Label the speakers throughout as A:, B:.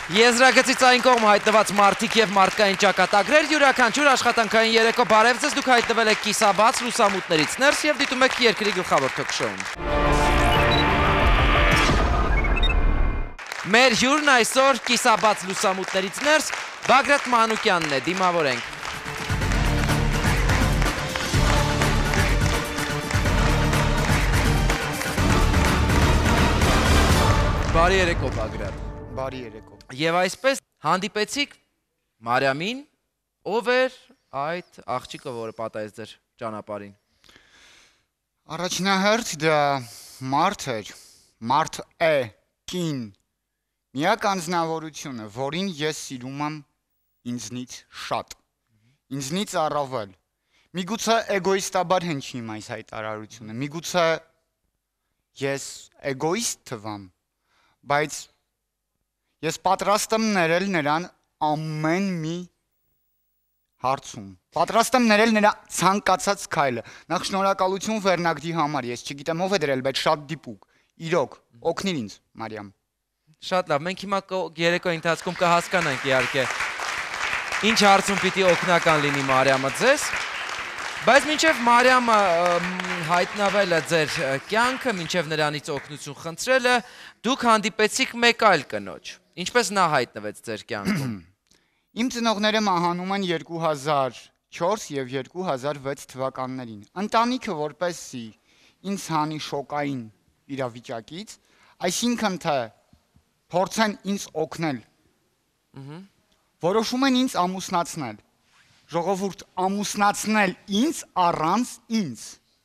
A: Եզրագծից այն կողմ հայտնված մարդիկ և մարդկային ճակատագրեր, յուրաքանչյուր աշխատանքային երեկո բարև ձեզ, դուք հայտնվել եք կիսաբաց լուսամուտներից ներս և դիտում եք երկրի գլխավոր թոքշոուն։ Մեր հյուրն այսօր կիսաբաց լուսամուտներից ներս Բագրատ Մանուկյանն է, դիմավորենք։ Բարի երեկո, Բագրատ։
B: Բարի երեկո։
A: Եվ այսպես հանդիպեցիք Մարիամին, ով էր այդ աղջիկը, որը պատահեց ձեր ճանապարհին։
B: Առաջնահերթ դա մարդ էր, մարդ է, կին, միակ անձնավորությունը, որին ես սիրում եմ ինձնից շատ, ինձնից առավել։ Միգուցե էգոիստաբար հնչի այս հայտարարությունը, միգուցե ես էգոիստ թվամ, բայց ես պատրաստ եմ ներել նրան ամեն մի հարցում։ Պատրաստ եմ ներել նրա ցանկացած քայլը։ Նախ շնորհակալություն վերնագրի համար։ Ես չգիտեմ ով է դրել, բայց շատ դիպուկ։ Իրոք, օգնիր ինձ, Մարիամ։
A: Շատ լավ, մենք հիմա երեկոյի ընթացքում կհասկանանք իհարկե ինչ հարցում պիտի օգնական լինի Մարիամը ձեզ։ Բայց մինչև Մարիամը հայտնավելը ձեր կյանքը, մինչև նրանից օգնություն խնդրելը, դուք հանդիպեցիք մեկ այլ կնոջ։ Ինչպես նա հայտնվեց ձեր կյանքում։
B: Իմ ծնողները մահանում են 2004 և 2006 թվականներին։ Ընտանիքը որպեսզի ինձ հանի շոկային իրավիճակից, այսինքն թե փորձեն ինձ օգնել, որոշում են ինձ ամուսնացնել։ Ժողովուրդ, ամուսնացնել ինձ առանց ինձ։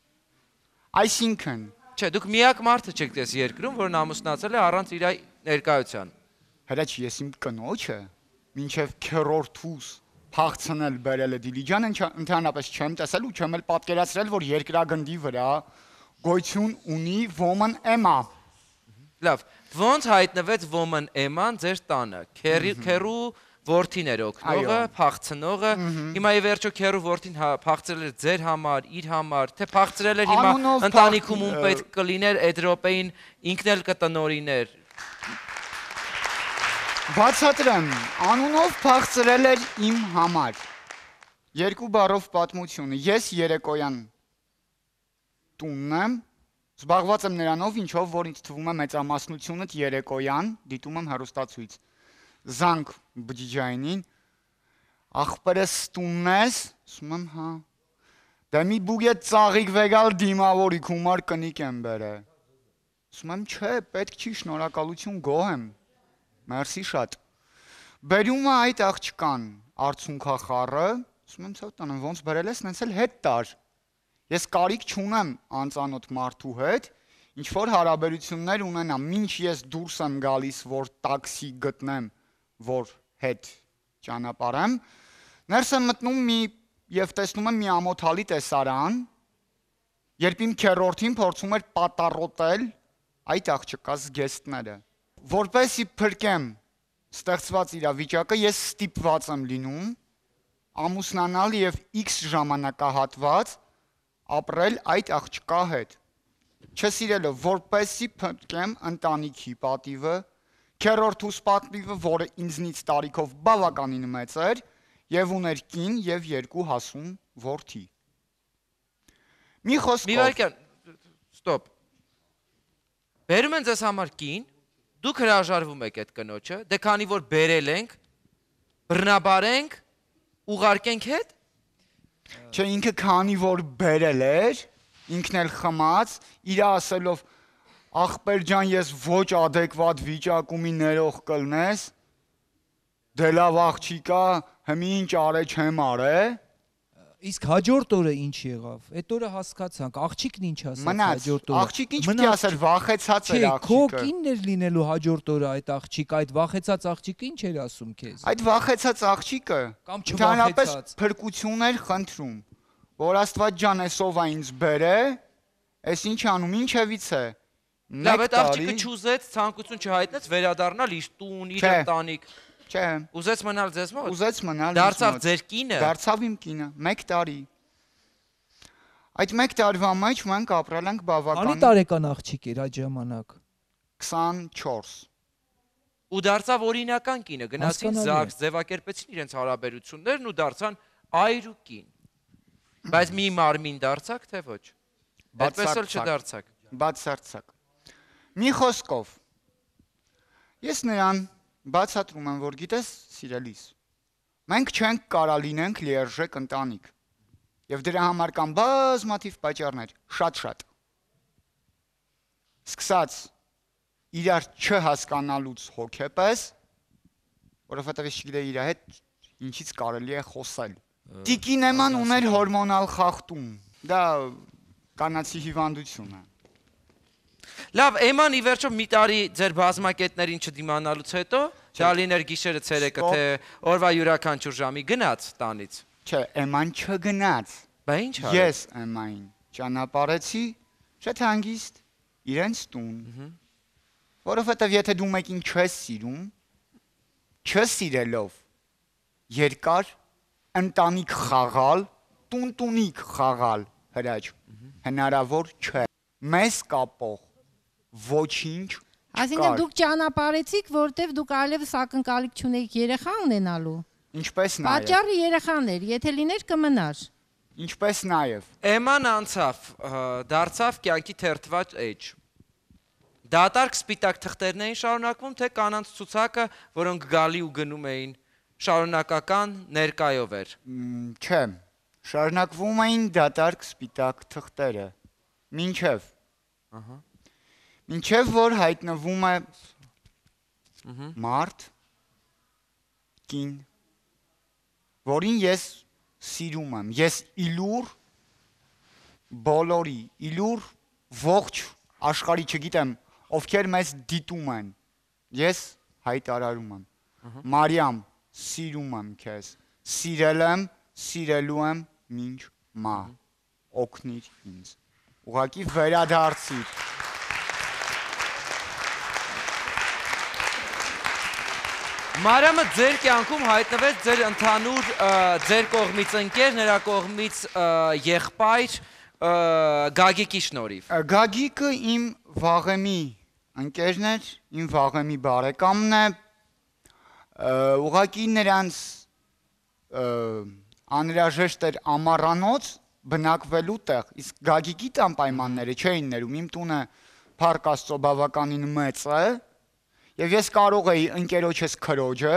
B: Այսինքն,
A: չէ, դուք միակ մարդը չեք դες երկրում, որն ամուսնացել է առանց իր ներկայության։
B: Հրաչ, ես իմ կնոջը մինչև քերորդուս փախցնել բերել է Դիլիջան, ընդհանրապես չեմ տեսել ու չեմ էլ պատկերացրել, որ երկրագնդի վրա գոյություն ունի Woman Emma։
A: Լավ, ոնց հայտնվեց Woman Emma-ն ձեր տանը։ Քերու որդին էր օգնողը, փախցնողը, հիմա ի վերջո քերու որդին փախցրել էր ձեր համար, իր համար, թե փախցրել էր հիմա ընտանիքում ում պետք կլիներ այդ րոպեին ինքն էլ կտնօրիներ։
B: Բացատրեմ, անունով փախցրել էր իմ համար։ Երկու բառով պատմությունը, ես երեկոյան տունն եմ, զբաղված եմ նրանով, ինչով, որ ինձ թվում է մեծամասնությունդ երեկոյան դիտում եմ հեռուստացույց։ Զանգ բջջայինին, ախպերս տունն ես, ասում եմ հա, դե մի բուգետ ծաղիկ վեգալ դիմավորիք humar կնիկ եմ բերը, ասում եմ չէ, պետք չի շնորհակալություն գոհ եմ, մերսի շատ, բերում է այդ աղջկան արցունքախառը, ասում եմ ցավտանը ոնց բերել ես, նենց էլ հետ տար, ես կարիք չունեմ անծանոթ մարդու հետ, ինչ-որ հարաբերություններ ունենամ, մինչ ես դուրս եմ գալիս, որ տաքսի գտնեմ, որ հետ ճանապարհեմ, ներս եմ մտնում և տեսնում եմ մի ամոթալի տեսարան, երբ իմ քերորդին փորձում էր պատառոտել այդ աղջկա զգեստները։ Որպեսզի փրկեմ ստեղծված իրավիճակը, ես ստիպված եմ լինում ամուսնանալ և X ժամանակահատված ապրել այդ աղջկա հետ։ Չսիրելով, որպեսզի փրկեմ ընտանիքի պատիվը, քերորդուս պատիվը, որը ինձնից տարիքով բավականին մեծ էր, և ուներ կին և երկու հասուն որդի։ Մի խոսքով։
A: Մի վայրկյան, ստոպ։ Բերում են ձեզ համար կին, դուք հրաժարվում եք այդ կնոջը, դե քանի որ բերել ենք, բռնաբարենք, ուղարկենք հետ։
B: Չէ, ինքը քանի որ բերել էր, ինքն էլ խմած, իր ասելով ախպեր ջան, ես ոչ ադեկվատ վիճակումի ներող կլնես, դե լավ աղջիկա, հմի ինչ արե չեմ արե։
C: Իսկ հաջորդ օրը ինչ եղավ, այդ օրը հասկացանք, աղջիկն ինչ ասաց հաջորդ օրը։
B: Աղջիկ ինչ պիտի ասեր, վախեցած էր աղջիկը։
C: Չէ, քո կինն էր լինելու հաջորդ օրը այդ աղջիկը, այդ վախեցած աղջիկը ինչ էր ասում քեզ։
B: Այդ վախեցած աղջիկը
C: կամ չվախեցած
B: փրկություն էր խնդրում, որ Աստված ջան, էսով է ինձ բերե, էս ինչ անում, ինչևից է։
A: Լավ, այդ աղջիկը չուզեց, ցանկություն չհայտնեց վերադառնալ իր տուն, իր ընտանիք։
B: Չէ։
A: Ուզեց մնալ ձեզ մոտ։
B: Ուզեց մնալ։
A: Դարձավ ձեր կինը։
B: Դարձավ իմ կինը, 1 տարի։ Այդ 1 տարվա մեջ մենք ապրել ենք բավականին։
C: Անի տարեկան աղջիկ էր այդ ժամանակ։
B: 24։
A: ու դարձավ օրինական կինը, գնացին ԶԱԳՍ, ձևակերպեցին իրենց հարաբերություններն ու դարձան այր ու կին։ Բայց մի մարմին դարձաք, թե ոչ։ Այդպես էլ չդարձաք։
B: Բացարձակ։ Մի խոսքով, ես նրան բացատրում եմ, որ գիտես, սիրելիս, մենք չենք կարա լինենք լիարժեք ընտանիք։ Եվ դրա համար կան բազմաթիվ պատճառներ, շատ։ Սկսած իրար չհասկանալուց հոգեպես, որովհետև ես չգիտեի իր հետ ինչից կարելի է խոսել։ Տիկին Էման ուներ հորմոնալ խախտում, դա կանացի հիվանդություն է։
A: Լավ, Էման ի վերջո մի տարի ձեր բազմակետներին չդիմանալուց հետո, դա լիներ գիշերը ցերեկը, թե օրվա յուրաքանչյուր ժամի գնաց տանից։
B: Չէ, Էման չգնաց։
A: Բա ինչ արեց։
B: Ես Էմային ճանապարհեցի շատ հանգիստ իրենց տուն։ Որովհետև եթե դու մեկին չես սիրում, չսիրելով երկար ընտանիք խաղալ, տուն-տունիկ խաղալ հրաչ, հնարավոր չէ։ Մեզ կապող ոչինչ չկար։
D: Այսինքն դուք ճանապարհեցիք, որտեվ դուք այլևս ակնկալիք չունեիք երեխա ունենալու։
B: Ինչպես նաև։
D: Պատճառը երեխան էր, եթե լիներ կմնար։
B: Ինչպես նաև։
A: Էման անցավ, դարձավ կյանքի թերթված էջ։ Դատարկ սպիտակ թղթերն էին շարունակվում, թե կանանց ցուցակը, որոնք գալի ու գնում էին, շարունակական ներկայով էր։
B: Չէ, շարունակվում էին դատարկ սպիտակ թղթերը։ Մինչև որ հայտնվում է մարդ, կին, որին ես սիրում եմ, ես իլուր բոլորի, իլուր ողջ աշխարհի չգիտեմ, ովքեր մեզ դիտում են, ես հայտարարում եմ, Մարիամ, սիրում եմ քեզ, սիրել եմ, սիրելու եմ մինչ մահ, օգնիր ինձ, ուղղակի վերադարձիր։
A: Մարիամը ձեր կյանքում հայտնվեց ձեր ընդհանուր ձեր կողմից ընկեր, նրա կողմից եղբայր Գագիկի շնորհիվ։
B: Գագիկը իմ վաղեմի ընկերն էր, իմ վաղեմի բարեկամն է, ուղղակի նրանց անհրաժեշտ էր ամառանոց բնակվելու տեղ, իսկ Գագիկի տան պայմանները չէին ներում, իմ տունը Փառք Աստծո բավականին մեծ է, եւ ես կարող էի ընկերոջս քրոջը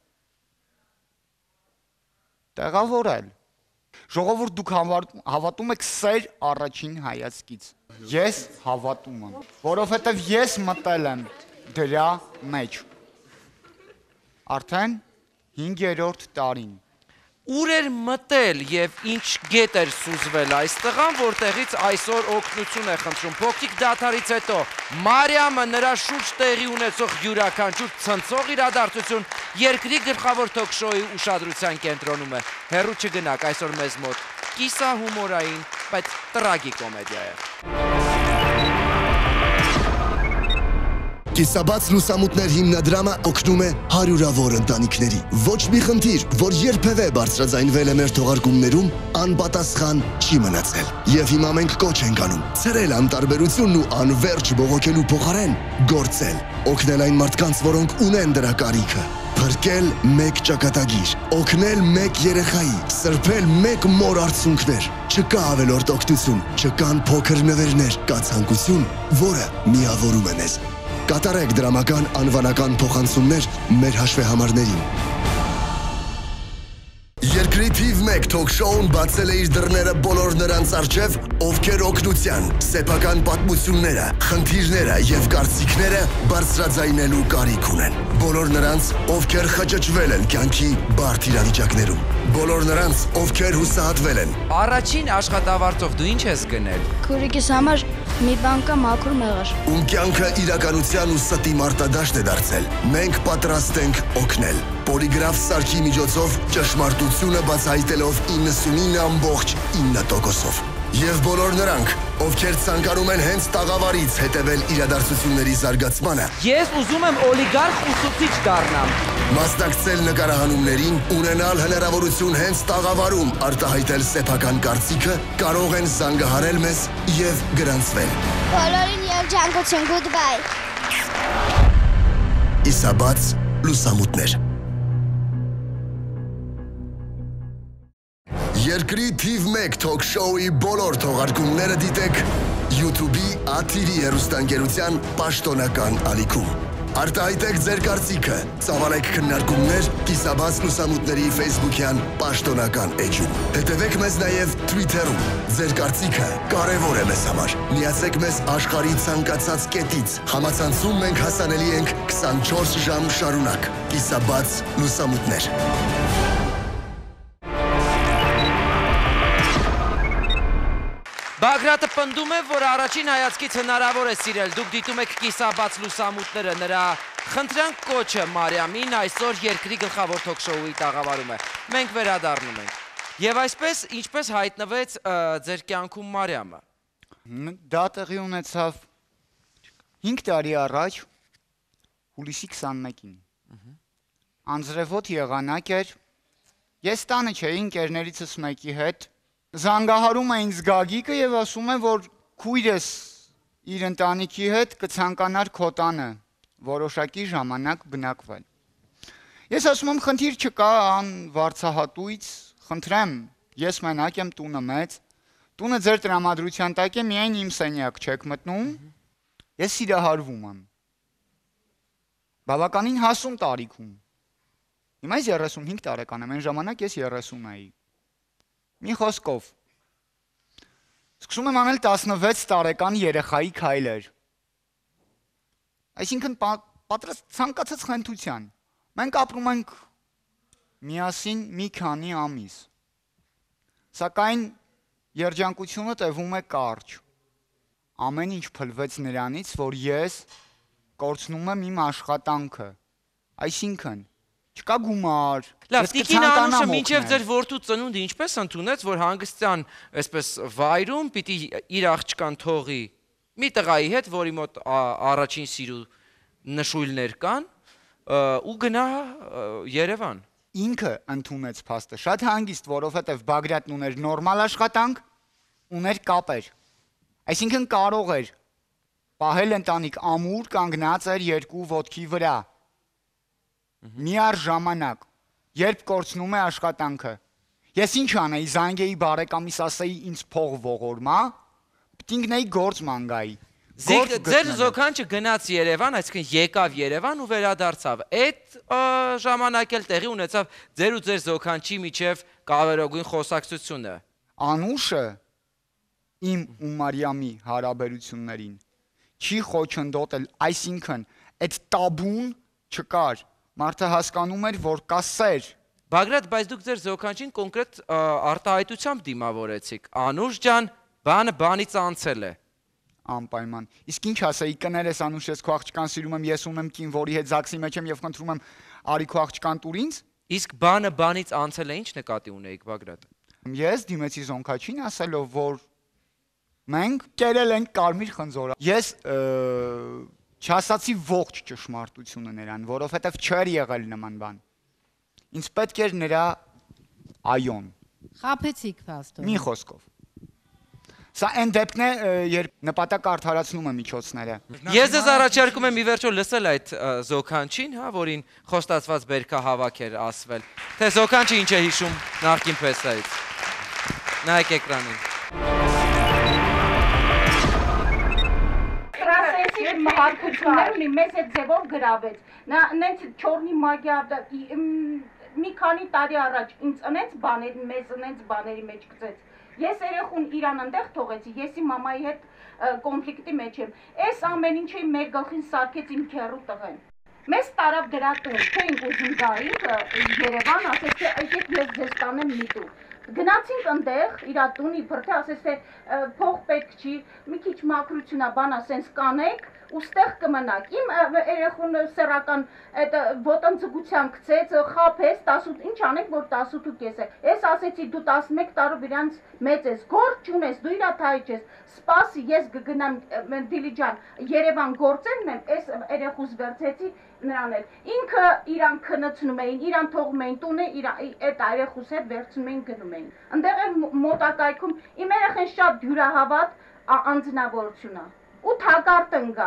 B: տեղավորել։ Ժողովուրդ դուք հավատում եք սեր առաջին հայացքից։ Ես հավատում եմ, որովհետև ես մտել եմ դրա մեջ։ Արդեն 5-րդ տարին։
A: Ուր էր մտել եւ ինչ գետ էր սուզվել այստեղան, որտեղից այսօր օգնություն է խնդրում։ Փոքրիկ դադարից հետո Մարիամը նրա շուրջ տեղի ունեցող յուրաքանչյուր ցնցող իրադարձություն երկրի գլխավոր թոք-շոուի ուշադրության կենտրոնում է։ Հեռու չգնաք, այսօր մեզ մոտ կիսա հումորային, բայց տրագիկ կոմեդիա է։
E: Կիսաբաց լուսամուտներ հիմնադրամը օգնում է հարյուրավոր ընտանիքների։ Ոչ մի խնդիր, որ երբևէ բարձրաձայնվել է մեր թողարկումներում, անպատասխան չի մնացել։ Եվ հիմա մենք կոչ ենք անում ցրել անտարբերությունն ու անverջ բողոքելու փոխարեն գործել, օգնել այն մարդկանց, որոնք ունեն դրա կարիքը։ Փրկել մեկ ճակատագիր, օգնել մեկ երեխայի, սրբել մեկ մոր արցունքներ։ Չկա ավելորդ օգնություն, չկան փոքր նվերներ, կա ցանկություն, որը միավորում է մեզ։ Կատարեք դրամական անվանական փոխանցումներ մեր հաշվեհամարներին։ Երկրի թիվ 1 թոք-շոուն բացել է իր դռները բոլոր նրանց առջև, ովքեր օգնության, սեփական պատմությունները, խնդիրները եւ կարծիքները բարձրաձայնելու կարիք ունեն։ Բոլոր նրանց, ովքեր խճճվել են կյանքի բարդ իրավիճակներում։ Բոլոր նրանց, ովքեր հուսահատվել են։
A: Առաջին աշխատավարձով դու ինչ ես գնել։
F: Քուրիկիս համար մի բան կա մաքուր մեղր։
E: Ում կյանքը իրականության ու ստի մարտադաշտ է դարձել, մենք պատրաստ ենք օգնել։ Պոլիգրաֆ սարքի միջոցով ճշմարտությունը բացահայտելով 99.9%-ով։ Եվ բոլոր նրանք, ովքեր ցանկանում են հենց տաղավարից հետևել իրադարձությունների զարգացմանը։
A: Ես ուզում եմ օլիգարխ ուսուցիչ դառնամ։
E: Մասնակցել նկարահանումներին, ունենալ հնարավորություն հենց տաղավարում արտահայտել սեփական կարծիքը, կարող են զանգահարել մեզ եւ գրանցվել։
F: Բոլորին երջանկություն, goodbye։
E: Կիսաբաց լուսամուտներ։ Երկրի թիվ 1 թոք շոուի բոլոր թողարկումները դիտեք YouTube-ի աթիրի հեռուստաընկերության պաշտոնական ալիքում։ Արտահայտեք ձեր կարծիքը, ծավալեք քննարկումներ Կիսաբաց լուսամուտների Facebook-յան պաշտոնական էջում։ Հետևեք մեզ նաև Twitter-ում։ Ձեր կարծիքը կարևոր է մեզ համար։ Միացեք մեզ աշխարհի ցանկացած կետից։ Համացանցում մենք հասանելի ենք 24 ժամ շարունակ։ Կիսաբաց լուսամուտներ։
A: Բագրատը պնդում է, որ առաջին հայացքից հնարավոր է սիրել, դուք դիտում եք կիսաբաց լուսամուտները, նրա խնդրանք կոչը Մարիամին այսօր երկրի գլխավոր թոքշոուի տաղավարում է։ Մենք վերադառնում ենք։ Եվ այսպես, ինչպես հայտնվեց ձեր կյանքում Մարիամը։
B: Դա տեղի ունեցավ 5 տարի առաջ, հուլիսի 21-ին։ Անձրևոտ եղանակ էր, ես տանը չէի ընկերներիցս մեկի հետ, զանգահարում է ինձ Գագիկը եւ ասում է, որ քույրս իր ընտանիքի հետ կցանկանար քո տանը որոշակի ժամանակ բնակվել։ Ես ասում եմ, խնդիր չկա, ան վարձահատույց, խնդրեմ, ես մենակ եմ, տունը մեծ, տունը ձեր տրամադրության տակ է, միայն իմ սենյակ չեք մտնում, ես սիրահարվում եմ։ Բավականին հասուն տարիքում։ Հիմա ես 35 տարեկան եմ, այն ժամանակ ես 30 էի։ Մի խոսքով, սկսում եմ անել 16 տարեկան երեխայի քայլեր, այսինքն ցանկացած խնդության, մենք ապրում ենք միասին մի քանի ամիս, սակայն երջանկությունը տևում է կարճ, ամեն ինչ փլվեց նրանից, որ ես կորցնում եմ իմ աշխատանքը, այսինքն, չկա գումար,
A: Լավ, Տիկին Անուշը մինչև ձեր որդու ծնունդը ինչպես ընդունեց, որ հանգստյան այսպես վայրում պիտի իր աղջկան թողի մի տղայի հետ, որի մոտ առաջին սիրու նշույլներ կան, ու գնա Երևան։
B: Ինքը ընդունեց փաստը շատ հանգիստ, որովհետև Բագրատն ուներ նորմալ աշխատանք, ուներ կապեր, այսինքն կարող էր պահել ընտանիք ամուր կանգնած էր երկու ոտքի վրա, միառ ժամանակ, երբ կորցնում է աշխատանքը, ես ինչ անեի, զանգեի բարեկամիս ասեի ինձ փող ողորմա, պտինգնեի գործ մանգայի։
A: Ձեր զոքանչը գնաց Երևան, այսինքն եկավ Երևան ու վերադարձավ, այդ ժամանակ էլ տեղի ունեցավ ձեր ու ձեր զոքանչի միջև կարևորագույն խոսակցությունը։
B: Անուշը իմ ու Մարիամի հարաբերություններին չի խոչընդոտել, այսինքն այդ տաբուն չկար, մարդը հասկանում էր, որ կա սեր։
A: Բագրատ, բայց դուք ձեր զոքանչին կոնկրետ արտահայտությամբ դիմավորեցիք, Անուշ ջան, բանը բանից անցել է։
B: Անպայման, իսկ ինչ ասեի, կներես Անուշ, ես քո աղջկան սիրում եմ, ես ունեմ կին, որի հետ ԶԱԳՍ-ի մեջ եմ եւ խնդրում եմ արի քո աղջկան տուր ինձ։
A: Իսկ բանը բանից անցել է, ինչ նկատի ունեիք Բագրատ։
B: Ես դիմեցի զոնքաչին ասելով, որ մենք կերել ենք կարմիր խնձորը։ Ես չասացի ողջ ճշմարտությունը նրան, որովհետև չէր եղել նման բան։ Ինձ պետք էր նրա այոն։
D: Խաբեցիք փաստորեն։
B: Մի խոսքով։ Սա այն դեպքն է, երբ նպատակ արդարացնում է միջոցները։
A: Ես ձեզ առաջարկում եմ ի վերջո լսել այդ զոքանչին, հա, որին խոստացված բերքահավաք էր ասվել։ Թե զոքանչը ինչ է հիշում նախկին փեսայից։ Նայեք էկրանին։
G: Մահարկություններ ունի, մեզ այդ ձևով գրավեց, նա նենց չորնի մագիա, մի քանի տարի առաջ ինձ նենց բաներ, մեզ նենց բաների մեջ գծեց, ես երեխուն իրան ընդեղ թողեցի, ես իմ մամայի հետ կոնֆլիկտի մեջ եմ, այս ամեն ինչը մեր գլխին սարքեց իմ քեռու տղեն, մեզ տարավ դրատուն, թե ինք ուզում գայինք Երևան, ասեց թե եկեք ես ձեզ տանեմ մի տուր, գնացինք ընդեղ, իրա տունի բրթե, ասեց թե փող պետք չի, մի քիչ մաքրությունա բան ասենց կանեք, ու ստեղ կմնաք, իմ երեխուն սեռական ոտնձգության գցեց, խափեց, 18, ինչ անեք, որ 18 կես է, ես ասեցի դու 11 տարով իրանց մեծ ես, գործ չունես, դու իրա թայ չես, սպասի, ես գգնամ Դիլիջան, Երևան գործերն եմ, ես երեխուս վերցեցի նրան էլ, ինքը իրան քնեցնում էին, իրան թողում էին տունը, այդ երեխուս հետ վերցնում էին գնում էին, ընդեղ էլ մոտակայքում, իմ երեխեն շատ դյուրահավատ անձնավորություն է, ու թակարդ ընկանք,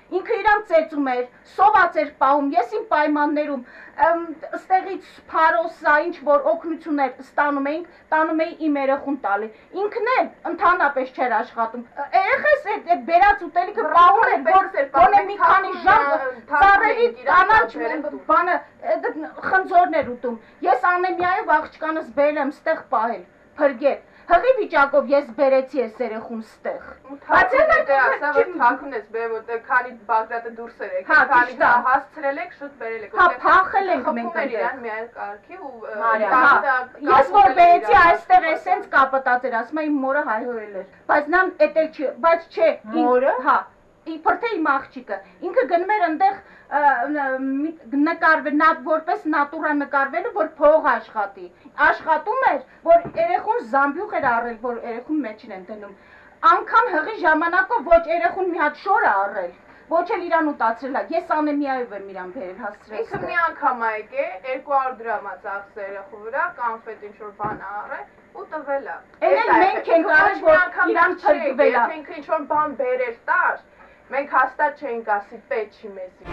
G: Ինքը իրան ծեծում էր, սոված էր պահում, ես իմ պայմաններում ստեղից փարոսա ինչ որ օգնություններ ստանում էինք, տանում էի իմ երեխուն տալի։ Ինքն էլ ընդհանրապես չէր աշխատում։ Երեխես այդ բերած ուտելիքը պահում էր, որ գոնե մի քանի ժամ ծառերի կանաչ բանը խնձորներ ուտում։ Ես անեմիայով աղջկանս բերել եմ ստեղ պահել, փրկել։ Հղի վիճակով ես բերեցի ես երեխուն ստեղ։
H: Բայց այդ ասա որ թաքուն ես բերել, որտեղ քանի Բագրատը դուրս էր եկել, քանի դա հասցրել եք, շուտ բերել եք։
G: Հա, փախել ենք մենք
H: իրան միայն կարգի ու
G: ես որ բերեցի այստեղ էսենց կապտած էր, ասում եմ իմ մորը հայհոյել էր։ Բայց նա էտել չի, բայց չէ, մորը, հա, իբր թե իմ աղջիկը, ինքը գնում էր այնտեղ նկարվել, որպես նատուրա նկարվելու, որ փող աշխատի։ Աշխատում էր, որ երեխուն զամբյուղ էր առել, որ երեխուն մեջին են դնում։ Անգամ հղի ժամանակով ոչ երեխուն մի հատ շոր է առել, ոչ էլ իրան ուտացրել է։ Ես անեմիայով եմ իրան բերել հասցրել։
H: Ինքը մի անգամ է եկել 200 դրամ է ծախսել երեխու վրա, կոնֆետ ինչ-որ բան է առել ու տվել է։
G: Էլ մենք ենք արել, որ իրան փրկվել է։
H: Եթե ինքը ինչ-որ բան բերեր տար, մենք հաստատ չենք ասի պետք չի մեզի։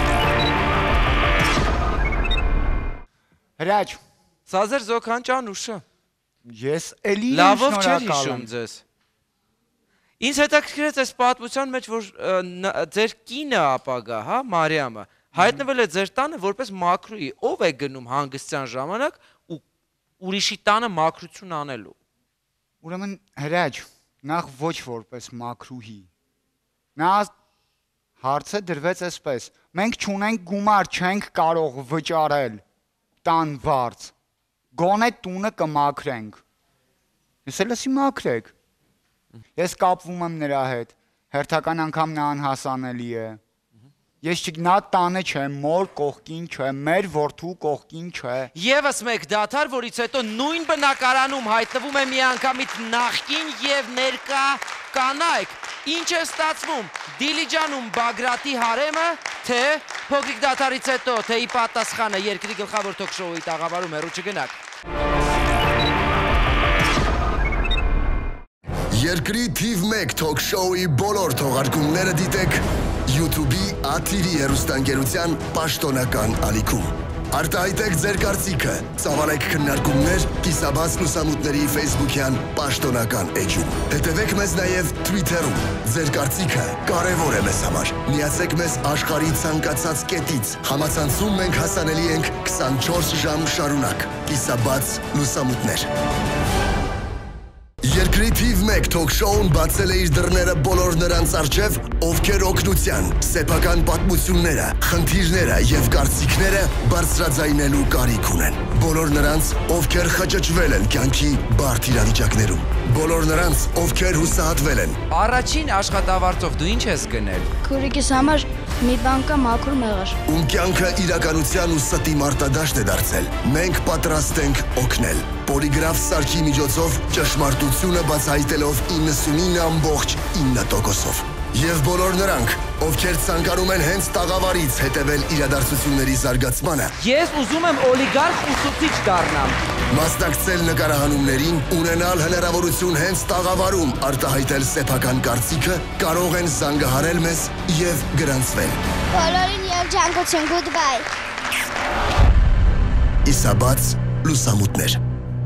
B: Հրաչ,
A: Սազեր Զոքան Ճանուշը։
B: ես էլի
A: Լավով չէր հիշում ձեզ։ Ինձ հետաքրքրեց այս պատմության մեջ, որ ձեր կինը ապագա, հա, Մարիամը, հայտնվել է ձեր տանը որպես մաքրուհի, ով է գնում հանգստյան ժամանակ ու ուրիշի տանը մաքրություն անելու։
B: Ուրեմն հրաչ, նախ ոչ որպես մաքրուհի։ Նա հարցը դրվեց այսպես. մենք չունենք գումար, չենք կարող վճարել տան վարձ։ Գոնե տունը կմաքրենք։ Ես էլ ասի մաքրեք։ Ես կապվում եմ նրա հետ, հերթական անգամ նա անհասանելի է։ Ես նա տանը չէ, մոր կողքին չէ, մեր որդու կողքին չէ։
A: Եվս մեկ դադար, որից հետո նույն բնակարանում հայտնվում է միանգամից նախկին եւ ներկա կանայք։ Ինչ է ստացվում, Դիլիջանում Բագրատի հարեմը, թե փոքրիկ դադարից հետո, թե ի պատասխանը երկրի գլխավոր թոք-շոուի տաղավարում հեռու չգնաք։
E: Երկրի թիվ 1 թոք-շոուի բոլոր թողարկումները դիտեք YouTube-ի աթիրի հեռուստաընկերության պաշտոնական ալիքում։ Արտահայտեք ձեր կարծիքը, ծավալեք քննարկումներ կիսաբաց լուսամուտների Facebook-յան պաշտոնական էջում։ Հետևեք մեզ նաև Twitter-ում։ Ձեր կարծիքը կարևոր է մեզ համար։ Միացեք մեզ աշխարհի ցանկացած կետից։ Համացանցում մենք հասանելի ենք 24 ժամ շարունակ։ Կիսաբաց լուսամուտներ։ Երկրի թիվ 1 թոք-շոուն բացել է իր դռները բոլոր նրանց առջև, ովքեր օգնության, սեփական պատմությունները, խնդիրները եւ կարծիքները բարձրաձայնելու կարիք ունեն։ Բոլոր նրանց, ովքեր խճճվել են կյանքի բարդ իրավիճակներում։ Բոլոր նրանց, ովքեր հուսահատվել են։
A: Առաջին աշխատավարձով դու ինչ ես գնել։
F: Քուրիկիս համար մի բան կա մաքուր մեղր։
E: Ում կյանքը իրականության ու ստի մարտադաշտ է դարձել։ Մենք պատրաստ ենք օգնել։ Պոլիգրաֆ սարքի միջոցով ճշմարտությունը բացահայտելով 99.9%-ով։ Եվ բոլոր նրանք, ովքեր ցանկանում են հենց տաղավարից հետևել իրադարձությունների զարգացմանը։
A: Ես ուզում եմ օլիգարխ ուսուցիչ դառնամ։
E: Մասնակցել նկարահանումներին, ունենալ հնարավորություն հենց տաղավարում արտահայտել սեփական կարծիքը, կարող են զանգահարել մեզ եւ գրանցվել։
F: Բոլորին երջանկություն, goodbye։
E: Իսաբաց լուսամուտներ։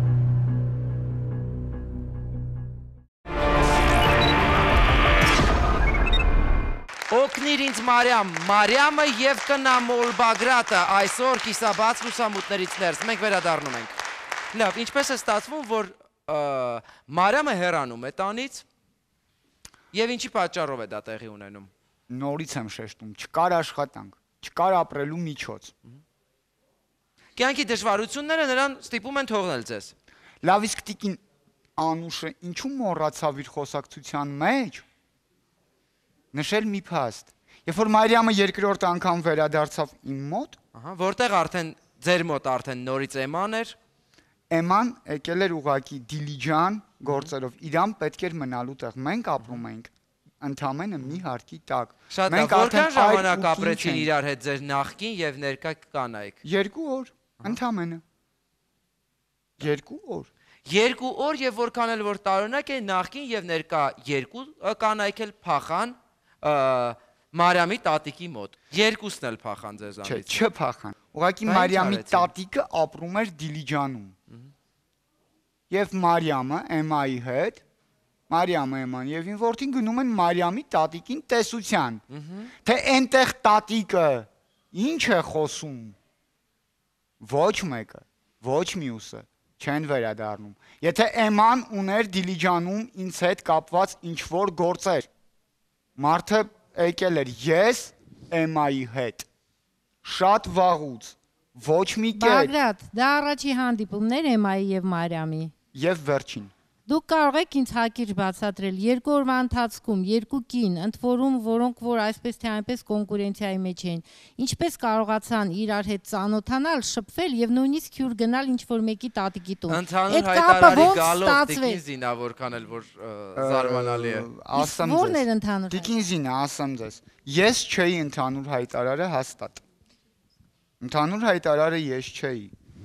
A: Օգնիր ինձ Մարիամ, Մարիամը եւ կնամոլ Բագրատը այսօր կիսաբաց լուսամուտներից ներս, մենք վերադառնում ենք։ Լավ, ինչպես է ստացվում, որ Մարիամը հեռանում է տանից եւ ինչի պատճառով է դա տեղի ունենում։
B: Նորից եմ շեշտում, չկար աշխատանք, չկար ապրելու միջոց։
A: Կյանքի դժվարությունները նրան ստիպում են թողնել ձեզ։
B: Լավ իսկ տիկին Անուշը ինչու մոռացավ իր խոսակցության մեջ նշել մի փաստ։ Երբ որ Մարիամը երկրորդ անգամ վերադարձավ իմ մոտ,
A: որտեղ արդեն ձեր մոտ արդեն նորից Էման էր։
B: Էման եկել էր ուղակի Դիլիջան գործերով, իրան պետք էր մնալու տեղ։ Մենք ապրում ենք ընդամենը մի հարկի տակ։
A: Շատ լավ, որքան ժամանակ ապրեցին իրար հետ ձեր նախկին եւ ներկա կանայք։
B: 2 օր, ընդամենը։ 2 օր։
A: 2 օր եւ որքան էլ որ տարօրինակ է նախկին եւ ներկա երկու կանայք էլ փախան Մարիամի տատիկի մոտ։ Երկուսն էլ փախան ձեզանից։
B: Չէ, չփախան։ Ուղղակի
A: Դա ինչ
B: Մարիամի
A: արեցին։
B: տատիկը ապրում էր Դիլիջանում։ Եվ Մարիամը Էմայի հետ, Մարիամը Էման եւ ին որդին գնում են Մարիամի տատիկին տեսության։ Թե այնտեղ տատիկը ինչ է խոսում։ Ոչ մեկը, ոչ մյուսը չեն վերադառնում։ Եթե Էման ուներ Դիլիջանում ինձ հետ կապված ինչ որ գործեր, մարդը եկել էր ես Էմայի հետ։ Շատ վաղուց, ոչ մի կերպ
D: Բագրատ, դա առաջի հանդիպումներ Էմայի եւ Մարիամի։
B: եւ վերջին։
D: Դուք կարող եք ինձ հակիրճ բացատրել 2 օրվա ընթացքում 2 կին, ընդ որում որոնք որ այսպես թե այնպես կոնկուրենցիայի մեջ էին, ինչպես կարողացան իրար հետ ծանոթանալ, շփվել եւ նույնիսկ հյուր գնալ ինչ որ մեկի տատիկի տուն։
A: Ընդհանուր հայտարարի գալով Տիկին Զինա որքան էլ որ զարմանալի է։
B: Ասեմ
D: Որն էր
B: ձեզ։
D: ընդհանուր։
B: Տիկին Զինա, ասեմ ձեզ։ Ես չէի ընդհանուր հայտարարը հաստատ։ Ընդհանուր հայտարարը ես չէի։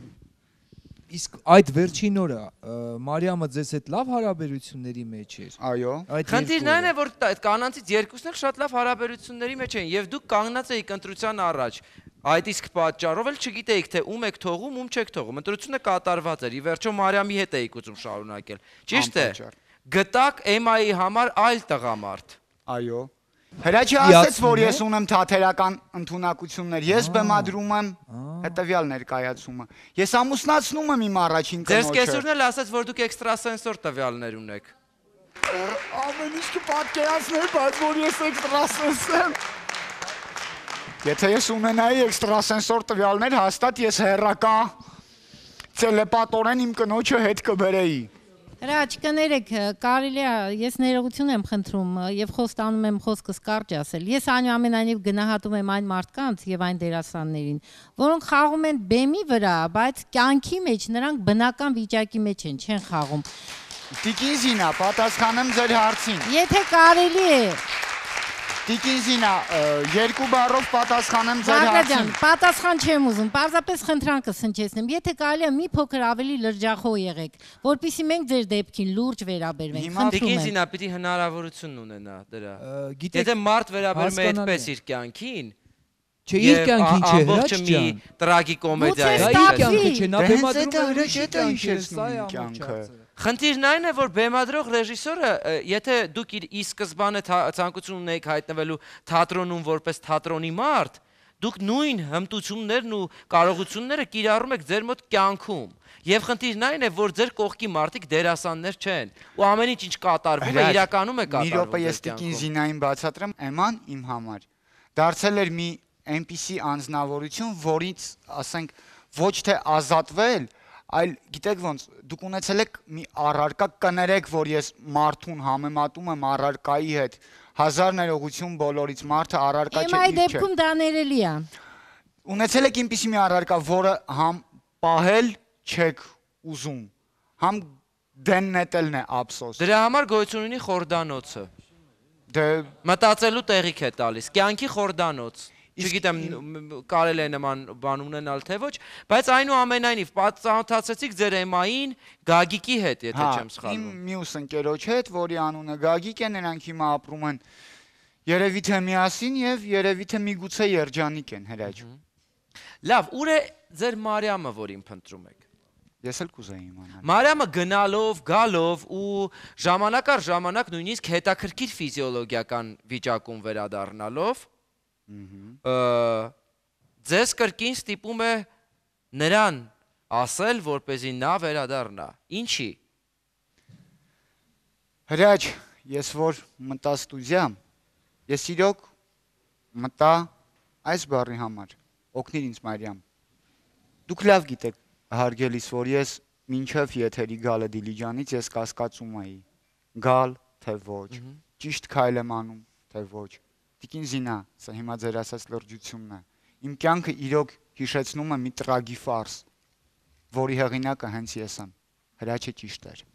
C: Իսկ այդ վերջին օրը Մարիամը ձեզ հետ լավ հարաբերությունների մեջ էր։
B: Այո։
A: Խնդիրն այն է, որ այդ կանանցից երկուսն էլ շատ լավ հարաբերությունների մեջ էին եւ դուք կանգնած էիք ընտրության առաջ։ Այդ իսկ պատճառով էլ չգիտեիք թե ում եք թողում, ում չեք թողում։ Ընտրությունը կատարված էր։ Ի վերջո Մարիամի հետ էիք ուզում շարունակել։ Ճիշտ է։ Գտակ Էմայի համար այլ տղամարդ։
B: Այո։ Հրաչի ասեց, որ ես ունեմ թաթերական ընդունակություններ, ես բեմադրում եմ հետևյալ ներկայացումը։ Ես ամուսնացնում եմ իմ առաջին
A: Ձեր
B: կնոջը։
A: սկեսուրն էլ ասեց, որ դուք էքստրասենսոր տվյալներ ունեք։
B: Ամեն ինչ կպատկերացներ, բայց որ ես էքստրասենս եմ։ Եթե ես ունենայի էքստրասենսոր տվյալներ, հաստատ ես հերակա տելեպատորեն իմ կնոջը հետ կբերեի։
D: Հրաչ, կներեք, կարելի է, ես ներողություն եմ խնդրում եւ խոստանում եմ խոսքս կարճ ասել։ Ես այնուամենայնիվ գնահատում եմ այն մարդկանց եւ այն դերասաններին, որոնք խաղում են բեմի վրա, բայց կյանքի մեջ նրանք բնական վիճակի մեջ են, չեն խաղում։
B: Տիկին Զինա, պատասխանեմ ձեր հարցին։
D: Եթե կարելի է
B: Տիկին Զինա, 2 բառով պատասխանեմ ձեր հարցին։
D: Պատասխան չեմ ուզում, պարզապես խնդրանքս հնչեցնեմ։ Եթե կարելի է մի փոքր ավելի լրջախոհ եղեք, որpիսի մենք ձեր դեպքին լուրջ վերաբերվենք, խնդրում
A: Տիկին
D: եմ։
A: Զինա պիտի հնարավորություն ունենա դրա։ Եթե մարդ վերաբերում է այդպես իր կյանքին,
C: Չէ, իր կյանքին չէ, Հրաչ
A: մի
C: ջան։
A: տրագիկոմեդիա է։
C: Դա իր կյանքը չէ, նա
B: Հենց
C: բեմադրում
B: դա
C: է ուրիշի
B: հետ է հիշեցնում իմ կյանքը։
A: Խնդիրն այն է, որ բեմադրող ռեժիսորը, եթե դուք ի սկզբանե ցանկություն ունեիք հայտնվելու թատրոնում որպես թատրոնի մարդ, դուք նույն հմտություններն ու կարողությունները կիրառում եք ձեր մոտ կյանքում։ Եվ խնդիրն այն է, որ ձեր կողքի մարդիկ դերասաններ չեն, ու ամեն ինչ կատարվում է, իրականում է կատարվում։
B: Մի րոպե ես Տիկին Զինային բացատրեմ, Էման իմ համար դարձել էր մի այնպիսի անձնավորություն, որից, ասենք, ոչ թե ազատվել, այլ գիտեք ոնց, դուք ունեցել եք մի առարկա, կներեք, որ ես մարդուն համեմատում եմ առարկայի հետ, հազար ներողություն բոլորից, մարդը առարկա չէ,
D: Էմայի դեպքում դա ներելի է։
B: Ունեցել եք այնպիսի մի առարկա, որը համ պահել չեք ուզում, համ դեն նետելն է ափսոս։
A: Դրա համար գոյություն ունի խորդանոցը։ Մտածելու տեղիք է տալիս, կյանքի խորդանոց։ Չգիտեմ կարելի է նման բան ունենալ թե ոչ, բայց այնուամենայնիվ ծանոթացեցիք ձեր Էմային Գագիկի հետ, եթե չեմ սխալվում։
B: Իմ մյուս ընկերոջ հետ, որի անունը Գագիկ է, նրանք հիմա ապրում են երևի թե միասին եւ երևի թե միգուցե երջանիկ են, Հրաչ։
A: Լավ, ուր է ձեր Մարիամը, որին փնտրում եք։
B: Ես էլ կուզեի իմանալ։
A: Մարիամը գնալով, գալով ու ժամանակ առ ժամանակ նույնիսկ հետաքրքիր ֆիզիոլոգիական վիճակում վերադառնալով ձեզ կրկին ստիպում է նրան ասել, որպեսզի նա վերադառնա։ Ինչի։
B: Հրաչ, ես որ մտա ստուդիա, ես իրոք մտա այս բառի համար, օգնիր ինձ Մարիամ։ Դուք լավ գիտեք, հարգելիս, որ ես մինչև եթերի գալը Դիլիջանից ես կասկածում էի, գալ թե ոչ, ճիշտ քայլ եմ անում թե ոչ։ Տիկին Զինա, սա հիմա ձեր ասած լրջությունն է։ Իմ կյանքը իրոք հիշեցնում է մի տրագի ֆարս, որի հեղինակը հենց ես եմ։ Հրաչը ճիշտ էր։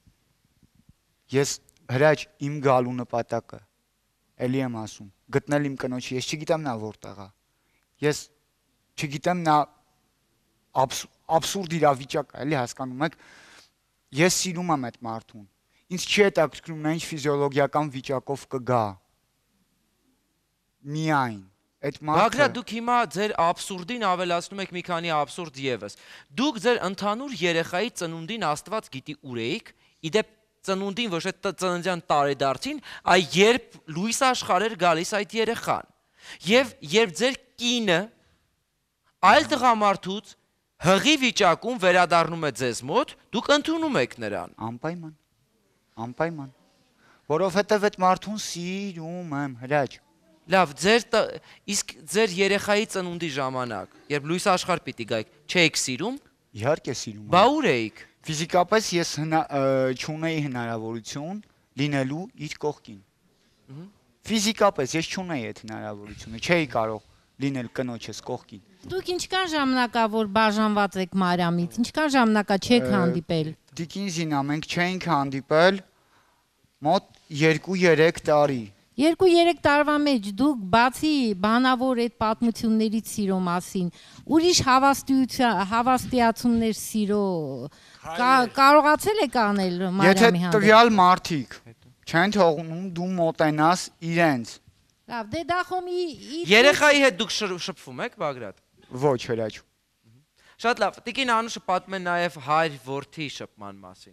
B: Ես Հրաչ իմ գալու նպատակը էլի եմ ասում, գտնել իմ կնոջը, ես չգիտեմ նա որտեղ է։ Ես չգիտեմ նա աբսուրդ իրավիճակ է, էլի հասկանում եք։ Ես սիրում եմ այդ մարդուն։ Ինձ չի հետաքրքրում նա ինչ ֆիզիոլոգիական վիճակով կգա։ միայն այդ
A: Բագրատ,
B: մարդը
A: դուք հիմա ձեր աբսուրդին ավելացնում եք մի քանի աբսուրդ եւս։ Դուք ձեր ընդհանուր երեխայի ծնունդին Աստված գիտի ուր էիք, իդեպ ծնունդին ոչ թե ծննդյան տարեդարձին, այ երբ լույս աշխարհ էր գալիս այդ երեխան։ Եվ երբ ձեր կինը այլ տղամարդուց հղի վիճակում վերադառնում է ձեզ մոտ, դուք ընդունում եք նրան։
B: Անպայման, որովհետև այդ մարդուն սիրում եմ, Հրաչ։
A: Լավ, իսկ ձեր երեխայի ծնունդի ժամանակ, երբ լույս աշխարհ պիտի գայիք, չէիք սիրում։
B: Իհարկե սիրում եմ։
A: Բա ուր էիք։
B: Ֆիզիկապես ես չունեի հնարավորություն լինելու իր կողքին։ Ֆիզիկապես ես չունեի այդ հնարավորությունը, չէի կարող լինել կնոջս կողքին։
D: Դուք ինչքան ժամանակավոր բաժանված եք Մարիամից, ինչքան ժամանակա չեք հանդիպել։
B: Տիկինզինա, մենք չէինք հանդիպել մոտ 2-3 տարի։
D: 2-3 տարվա մեջ դուք բացի բանավոր այդ պատմություններից սիրո մասին, ուրիշ հավաստիացումներ սիրո կարողացել եք անել Մարիամի հանդեպ։
B: Եթե տվյալ մարդիկ չեն թողնում դու մոտենաս իրենց։
D: Լավ, դե դա խոմի
A: Երեխայի հետ դուք շփվում եք, Բագրատ։
B: Ոչ, Հրաչ։
A: Շատ լավ, Տիկին Անուշը պատմում է նաև հայր-որդի շփման մասին։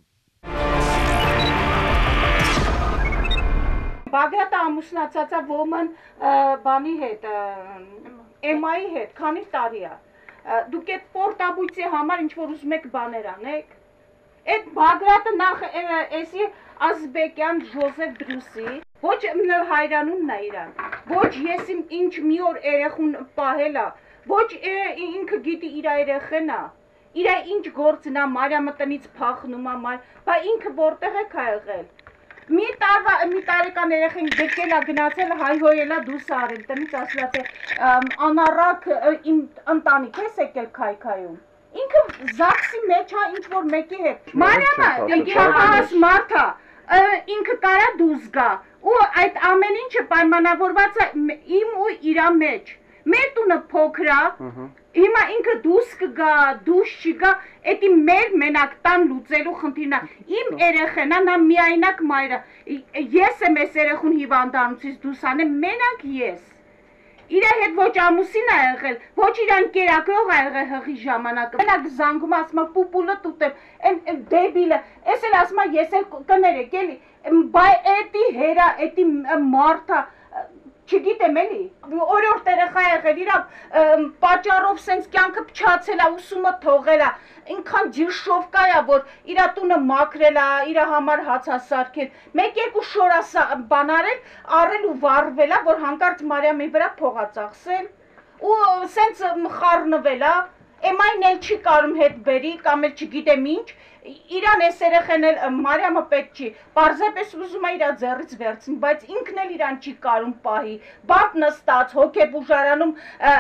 G: Բագրատը ամուսնացած է ոմն բանի հետ, Էմայի հետ, քանի տարի է։ Դուք այդ պորտաբույցի համար ինչ-որ ուզում եք բաներ անեք։ Այդ Բագրատը նախ էսի Ազբեկյան Ժոզեֆ Դրուսի, ոչ հայրանունն է իրան, ոչ ես ինչ մի օր երեխուն պահել է, ոչ ինքը գիտի իր երեխեն է, իր ինչ գործն է, Մարիամը տնից փախնում է, բա ինքը որտեղ եք եղել։ Մի տարեկան երեխին դեկել է գնացել հայհոյել է դուրս արել, տնից ասված է անառակ իմ ընտանիք ես եկել քայքայում։ Ինքը զաքսի մեջ է ինչ-որ մեկի հետ։ Մարիամը չափահաս մարդ է, ինքը կարա դուրս գա, ու այդ ամեն ինչը պայմանավորված է իմ ու իրա մեջ։ Մեր տունը փոքր է, հիմա ինքը դուրս կգա, դուրս չգա, էդի մեր մենակ տան լուծելու խնդիրն է։ Իմ երեխեն է, նա միայնակ մայրը։ Ես եմ այս երեխուն հիվանդանոցից դուրս անեմ, մենակ ես։ Իր հետ ոչ ամուսին է եղել, ոչ իրան կերակրող է եղել հղի ժամանակը։ Մենակ զանգում ասում է պուպուլը տուտեմ, այն դեբիլը, էս էլ ասում է ես էլ կներեք էլի, բայ էդի հերա, էդի մարդը չգիտեմ էլի, օրորդ երեխա եղել, իրա պատճառով սենց կյանքը փչացել է, ուսումը թողել է, ինքան ջրշովկա է, որ իրա տունը մաքրել է, իրա համար հացասարքել, մեկ-երկու շոր բան արել ու վառվել է, որ հանկարծ Մարիամի վրա փող է ծախսել, ու սենց խառնվել է, Էմայն էլ չի կարում հետ բերի, կամ էլ չգիտեմ ինչ, իրան ես երեխեն էլ Մարիամը պետք չի, պարզապես ուզում է իրա ձեռից վերցնի, բայց ինքն էլ իրան չի կարում պահի, բատ նստած, հոգեբ ուժարանում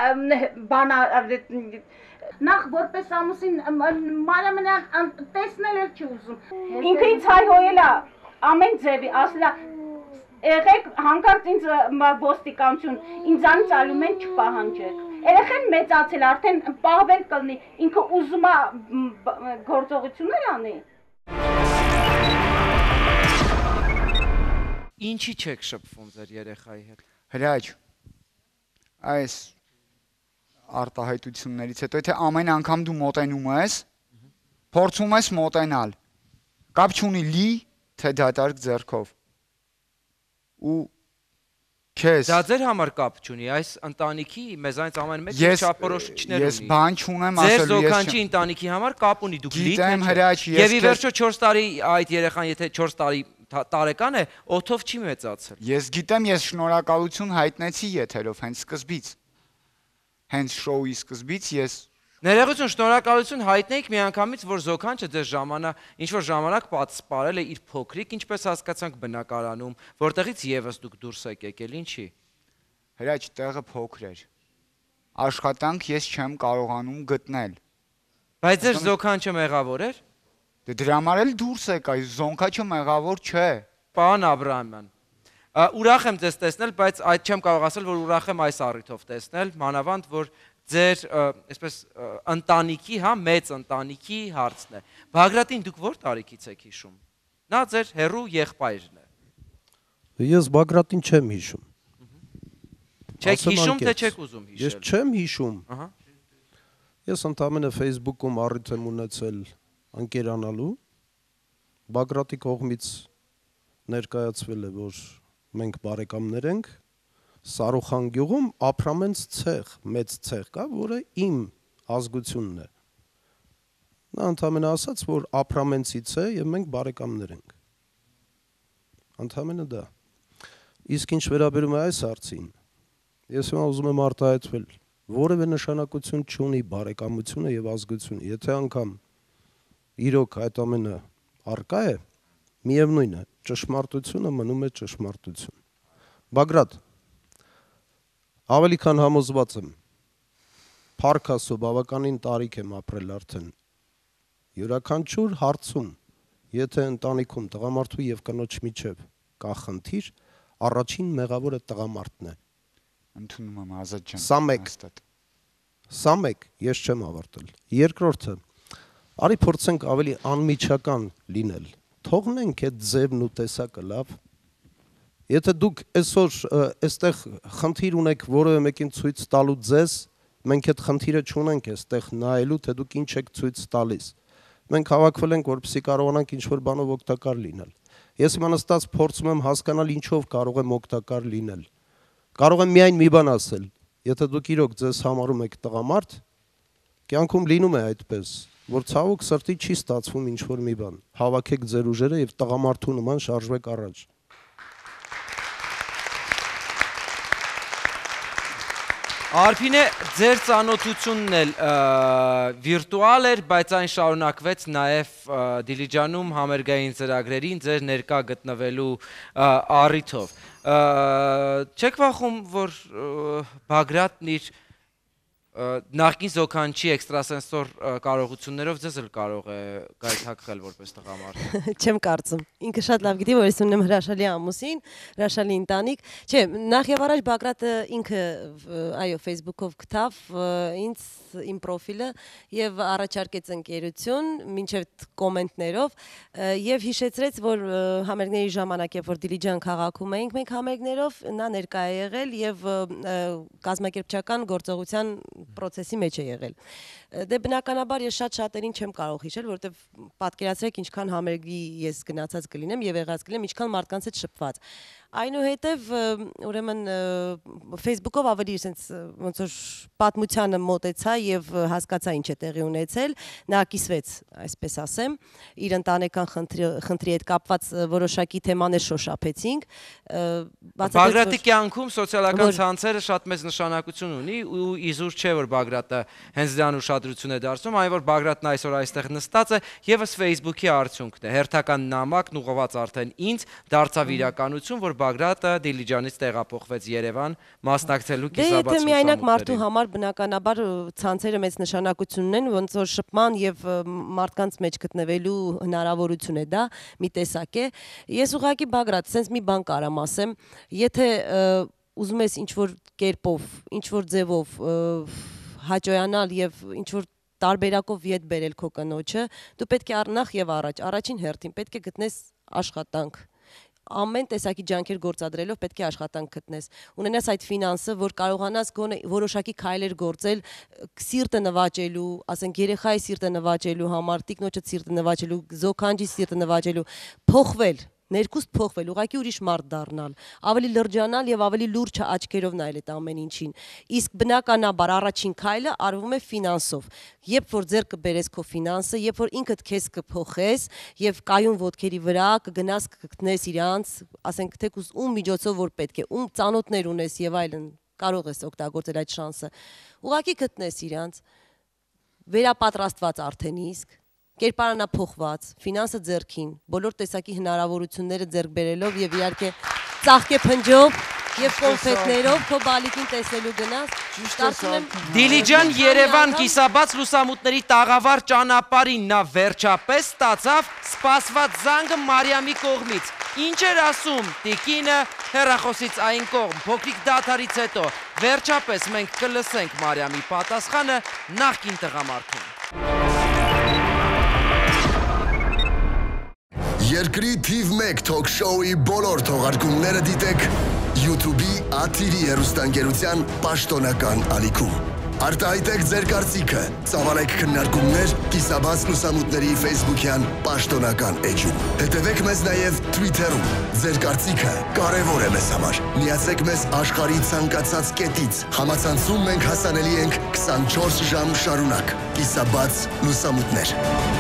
G: նախ որպես ամուսին Մարիամը նրան տեսնել էլ չի ուզում, ինքը ինձ հայհոյել է, ամեն ձևի, ասել է, եղեք հանկարծ ինձ ոստիկանություն, ինձանից այլում են չպահանջեք։ Երեխեն մեծացել արդեն պահվել կլնի, ինքը ուզում է գործողություններ անի։
A: Ինչի չեք շփվում ձեր երեխայի հետ։
B: Հրաչ, այս արտահայտություններից հետո, եթե ամեն անգամ դու մոտենում ես, փորձում ես մոտենալ, կապ չունի լի, թե դատարկ ձեռքով։ Ու քեզ
A: Դա ձեր համար կապ չունի, այս ընտանիքի մեզանից ամեն մեկ չափորոշիչներ ունի։
B: Ես բան չունեմ
A: ասելու,
B: ասելու,
A: ձեր զոքանչի ընտանիքի համար կապ ունի, դուք լիք
B: Գիտեմ, Հրաչ,
A: եւ ի վերջո 4 տարի այդ երեխան, եթե 4 տարի տարեկան է, օթով չի մեծացել։
B: Ես գիտեմ, ես շնորհակալություն հայտնեցի եթերով հենց սկզբից։ Հենց շոուի սկզբից ես
A: Ներողություն, շնորհակալություն հայտնեիք միանգամից, որ զոքանչը ձեր ինչ որ ժամանակ պատսպարել է իր փոքրիկ, ինչպես հասկացանք բնակարանում, որտեղից եւս դուք դուրս եք եկել, ինչի։
B: Հրաչ, տեղը փոքր էր։ Աշխատանք ես չեմ կարողանում գտնել։
A: Բայց ձեր զոքանչը մեղավոր էր։
B: Դե դրա համար էլ դուրս եկա, զոնքաչը մեղավոր չէ։
A: Պարոն Աբրահամյան, ուրախ եմ ձեզ տեսնել, բայց այդ չեմ կարող ասել, որ ուրախ եմ այս առիթով տեսնել, մանավանդ որ ձեր այսպես ընտանիքի, հա, մեծ ընտանիքի հարցն է։ Բագրատին դուք որ տարիքից եք հիշում։ Նա ձեր հերու եղբայրն է։
I: Ես Բագրատին չեմ հիշում։
A: Չեք հիշում, թե չեք ուզում հիշել։
I: Ես չեմ հիշում։ Ես ընդամենը Facebook-ում առիթ եմ ունեցել ընկերանալու, Բագրատի կողմից ներկայացվել է, որ մենք բարեկամներ ենք, Սարուխան գյուղում Ապրամենց ցեղ, մեծ ցեղ կա, որը իմ ազգությունն է։ Նա ընդամենը ասաց, որ Ապրամենցից է եւ մենք բարեկամներ ենք։ Ընդամենը դա։ Իսկ ինչ վերաբերում է այս հարցին, ես հիմա ուզում եմ արտահայտվել, որևէ նշանակություն չունի բարեկամությունը եւ ազգությունը։ Եթե անգամ իրոք այդ ամենը առկա է, միևնույն է, ճշմարտությունը մնում է ճշմարտություն։ Բագրատ, ավելի քան համոզված եմ, փառք Աստծո, բավականին տարիք եմ ապրել արդեն։ Յուրաքանչյուր հարցում, եթե ընտանիքում տղամարդու եւ կնոջ միջև կա խնդիր, առաջին մեղավորը տղամարդն է։
B: Ընդունում եմ Ազատ ջան։
I: Սա մեկ, ես չեմ ավարտել։ Երկրորդը, արի փորձենք ավելի անմիջական լինել։ Թողնենք այդ ձևն ու տեսակը լավ։ Եթե դուք այսօր այստեղ խնդիր ունեք որևէ մեկին ցույց տալու ձեզ, մենք այդ խնդիրը չունենք այստեղ նայելու, թե դուք ինչ եք ցույց տալիս։ Մենք հավաքվել ենք, որպեսզի կարողանանք ինչ-որ բանով օգտակար լինել։ Ես հիմա նստած փորձում եմ հասկանալ ինչով կարող եմ օգտակար լինել։ Կարող եմ միայն մի բան ասել, եթե դուք իրոք ձեզ համարում եք տղամարդ, կյանքում լինում է այդպես, որ ցավոք սրտի չի ստացվում ինչ-որ մի բան։ Հավաքեք ձեր ուժերը եւ տղամարդու նման շարժվեք առաջ։
A: Արփինե, ձեր ծանոթությունն էլ վիրտուալ էր, բայց այն շարունակվեց նաև Դիլիջանում համերգային ծրագրերին ձեր ներկա գտնվելու առիթով։ Չեք վախում, որ Բագրատն իր նախկին զոքանչի էքստրասենսոր կարողություններով ձեզ էլ կարող է գայթակղել որպես տղամարդ։
J: Չեմ կարծում։ Ինքը շատ լավ գիտի, որ ես ունեմ հրաշալի ամուսին, հրաշալի ընտանիք։ Չէ, նախ եւ առաջ Բագրատը ինքը այո, Facebook-ով գտավ ինձ իմ պրոֆիլը եւ առաջարկեց ընկերություն մինչեւ կոմենտներով եւ հիշեցրեց, որ համերգների ժամանակ, երբ որ Դիլիջան քաղաքում էինք մենք համերգներով, նա ներկա է եղել եւ կազմակերպչական գործողության process-ի մեջ է եղել։ Դե բնականաբար ես շատ-շատերին չեմ կարող հիշել, որովհետև պատկերացրեք ինչքան համերգի ես գնացած կլինեմ եւ եղած կլինեմ, ինչքան մարդկանց հետ շփված։ Այնուհետև ուրեմն Facebook-ով ավելի sense ոնց որ պատմությանը մոտեցա եւ հասկացա ինչ է տեղի ունեցել, նա կիսվեց, այսպես ասեմ, իր ընտանեկան խնդրի հետ կապված որոշակի թեմաներ շոշափեցինք։
A: Բագրատի կյանքում սոցիալական ցանցերը շատ մեծ նշանակություն ունի ու իզուր չէ որ Բագրատը հենց դրան ուշադրություն է դարձնում, այն որ Բագրատն այսօր այստեղ նստած է, եւս Facebook-ի արդյունքն է։ Հերթական նամակն ուղղված արդեն ինձ դարձավ իրականություն, որ Բագրատը Դիլիջանից տեղափոխվեց Երևան մասնակցելու կիսաբաց
J: լուսամուտներին։ Դե միայնակ մարդու համար բնականաբար ցանցերը մեծ նշանակություն ունեն, ոնց որ շփման եւ մարդկանց մեջ գտնվելու հնարավորություն է դա, մի տեսակ է։ Ես ուղղակի Բագրատ, sense մի բան կարամ ասեմ, եթե ուզում ես ինչ-որ կերպով, ինչ-որ ձևով հաճոյանալ եւ ինչ-որ տարբերակով յետ բերել քո կնոջը, դու պետք է նախ եւ առաջին հերթին պետք է գտնես աշխատանք։ Ամեն տեսակի ջանքեր գործադրելով պետք է աշխատանք գտնես։ Ունենաս այդ ֆինանսը, որ կարողանաս գոնե որոշակի քայլեր գործել սիրտը նվաճելու, ասենք երեխայի սիրտը նվաճելու համար, տիկնոջը սիրտը նվաճելու, զոքանջի սիրտը նվաճելու, փոխվել, ներքուստ փոխվել, ուղղակի ուրիշ մարդ դառնալ, ավելի լրջանալ եւ ավելի լուրջ աչքերով նայել այդ ամեն ինչին։ Իսկ բնականաբար առաջին քայլը արվում է ֆինանսով։ Երբ որ ձեռք կբերես քո ֆինանսը, երբ որ ինքդ քեզ կփոխես եւ կայուն ոտքերի վրա կգնաս կգտնես իրանց, ասենք թեկուզ ում միջոցով որ պետք է, ում ծանոթներ ունես եւ այլն, կարող ես օգտագործել այդ շանսը։ Ուղղակի գտնես իրանց, վերապատրաստված արդեն իսկ կերպարանափոխված, ֆինանսը ձեռքին, բոլոր տեսակի հնարավորությունները ձեռք բերելով եւ իհարկե ծաղկե փնջով եւ կոնֆետներով քո բալիկին տեսնելու գնաս, կարծում եմ
A: Դիլիջան Երևան կիսաբաց լուսամուտների տաղավար ճանապարհին նա վերջապես ստացավ սպասված զանգը Մարիամի կողմից։ Ինչ էր ասում տիկինը հեռախոսից այն կողմ, փոքրիկ դադարից հետո վերջապես մենք կլսենք Մարիամի պատասխանը նախկին տղամարդուն։
E: Երկրի թիվ 1 թոք շոուի բոլոր թողարկումները դիտեք YouTube-ի Աթիրի հեռուստաընկերության պաշտոնական ալիքում։ Արտահայտեք ձեր կարծիքը, ծավալեք քննարկումներ Կիսաբաց լուսամուտների Facebook-յան պաշտոնական էջում։ Հետևեք մեզ նաև Twitter-ում։ Ձեր կարծիքը կարևոր է մեզ համար։ Միացեք մեզ աշխարհի ցանկացած կետից։ Համացանցում մենք հասանելի ենք 24 ժամ շարունակ։ Կիսաբաց լուսամուտներ։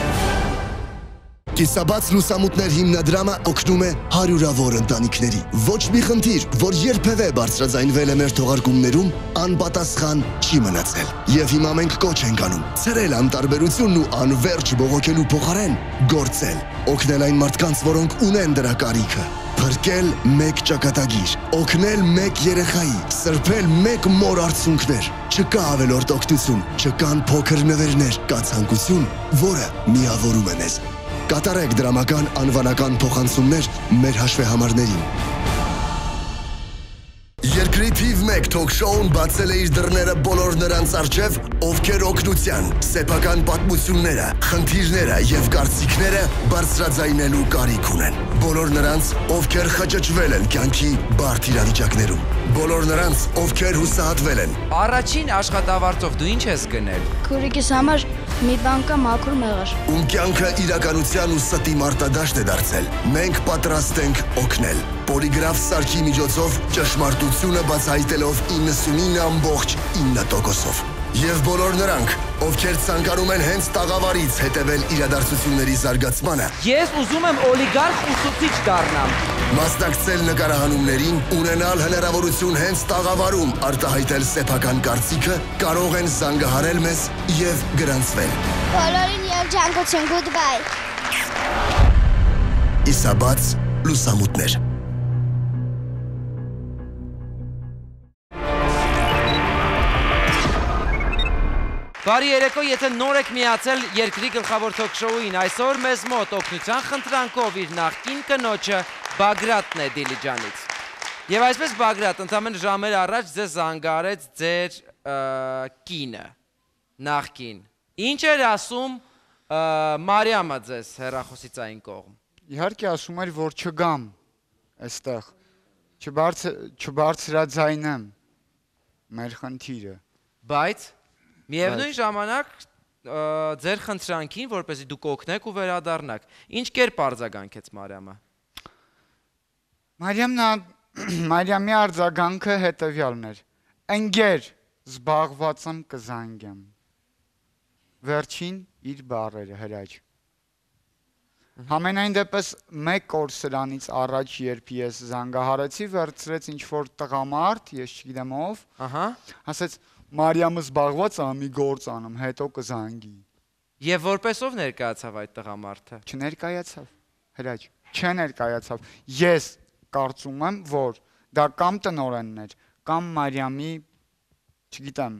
E: Կիսաբաց լուսամուտներ հիմնադրամը օգնում է հարյուրավոր ընտանիքների։ Ոչ մի խնդիր, որ երբևէ բարձրաձայնվել է մեր թողարկումներում, անպատասխան չի մնացել։ Եվ հիմա մենք կոչ ենք անում ցրել անտարբերությունն ու անվերջ բողոքելու փոխարեն գործել, օգնել այն մարդկանց, որոնք ունեն դրա կարիքը։ Փրկել մեկ ճակատագիր, օգնել մեկ երեխայի, սրբել մեկ մոր արցունքներ։ Չկա ավելորդ օգնություն, չկան փոքր նվերներ, կա ցանկություն, որը միավորում է մեզ։ Կատարեք դրամական անվանական փոխանցումներ մեր հաշվեհամարներին։ Երկրի թիվ 1 թոք-շոուն բացել է իր դռները բոլոր նրանց առջև, ովքեր օգնության, սեփական պատմությունները, խնդիրները եւ կարծիքները բարձրաձայնելու կարիք ունեն։ Բոլոր նրանց, ովքեր խճճվել են կյանքի բարդ իրավիճակներում։ Բոլոր նրանց, ովքեր հուսահատվել են։
A: Առաջին աշխատավարձով դու ինչ ես գնել։
F: Քուրիկիս համար մի բան կա մաքուր մեղր։
E: Ում կյանքը իրականության ու ստի մարտադաշտ է դարձել։ Մենք պատրաստ ենք օգնել։ Պոլիգրաֆ սարքի միջոցով ճշմարտությունը բացահայտելով 99.9%-ով։ Եվ բոլոր նրանք, ովքեր ցանկանում են հենց տաղավարից հետևել իրադարձությունների զարգացմանը։
A: Ես ուզում եմ օլիգարխ ուսուցիչ դառնամ։
E: Մասնակցել նկարահանումներին, ունենալ հնարավորություն հենց տաղավարում արտահայտել սեփական կարծիքը, կարող են զանգահարել մեզ եւ գրանցվել։
F: Բոլորին երջանկություն, goodbye։
E: Կիսաբաց լուսամուտներ։
A: Բարի երեկո, եթե նոր եք միացել երկրի գլխավոր թոք-շոուին, այսօր մեզ մոտ օգնության խնդրանքով իր նախկին կնոջը Բագրատն է Դիլիջանից։ Եվ այսպես Բագրատ, ընդամենը ժամեր առաջ ձեզ զանգահարեց ձեր կինը, նախկին։ Ինչ էր ասում Մարիամը ձեզ հեռախոսից այն կողմ։
B: Իհարկե ասում էր, որ չգամ այստեղ, չբարձրաձայնեմ մեր խնդիրը։
A: Բայց միևնույն ժամանակ ձեր խնդրանքին, որպեսզի դուք օգնեք ու վերադառնաք, ինչ կերպ արձագանքեց Մարիամը։
B: Մարիամի արձագանքը հետևյալն էր. ընկեր, զբաղված եմ կզանգեմ։ Վերջին իր բառերը հրաչ։ Համենայն դեպս մեկ օր սրանից առաջ, երբ ես զանգահարեցի, վերցրեց ինչ-որ տղամարդ, ես չգիտեմ ով, ասեց Մարիամը զբաղված է, մի գործ անում, հետո կզանգի։
A: Եվ որպես ով ներկայացավ այդ տղամարդը։
B: Չներկայացավ, հրաչ, չներկայացավ։ Ես կարծում եմ, որ դա կամ տնօրենն էր, կամ Մարիամի, չգիտեմ,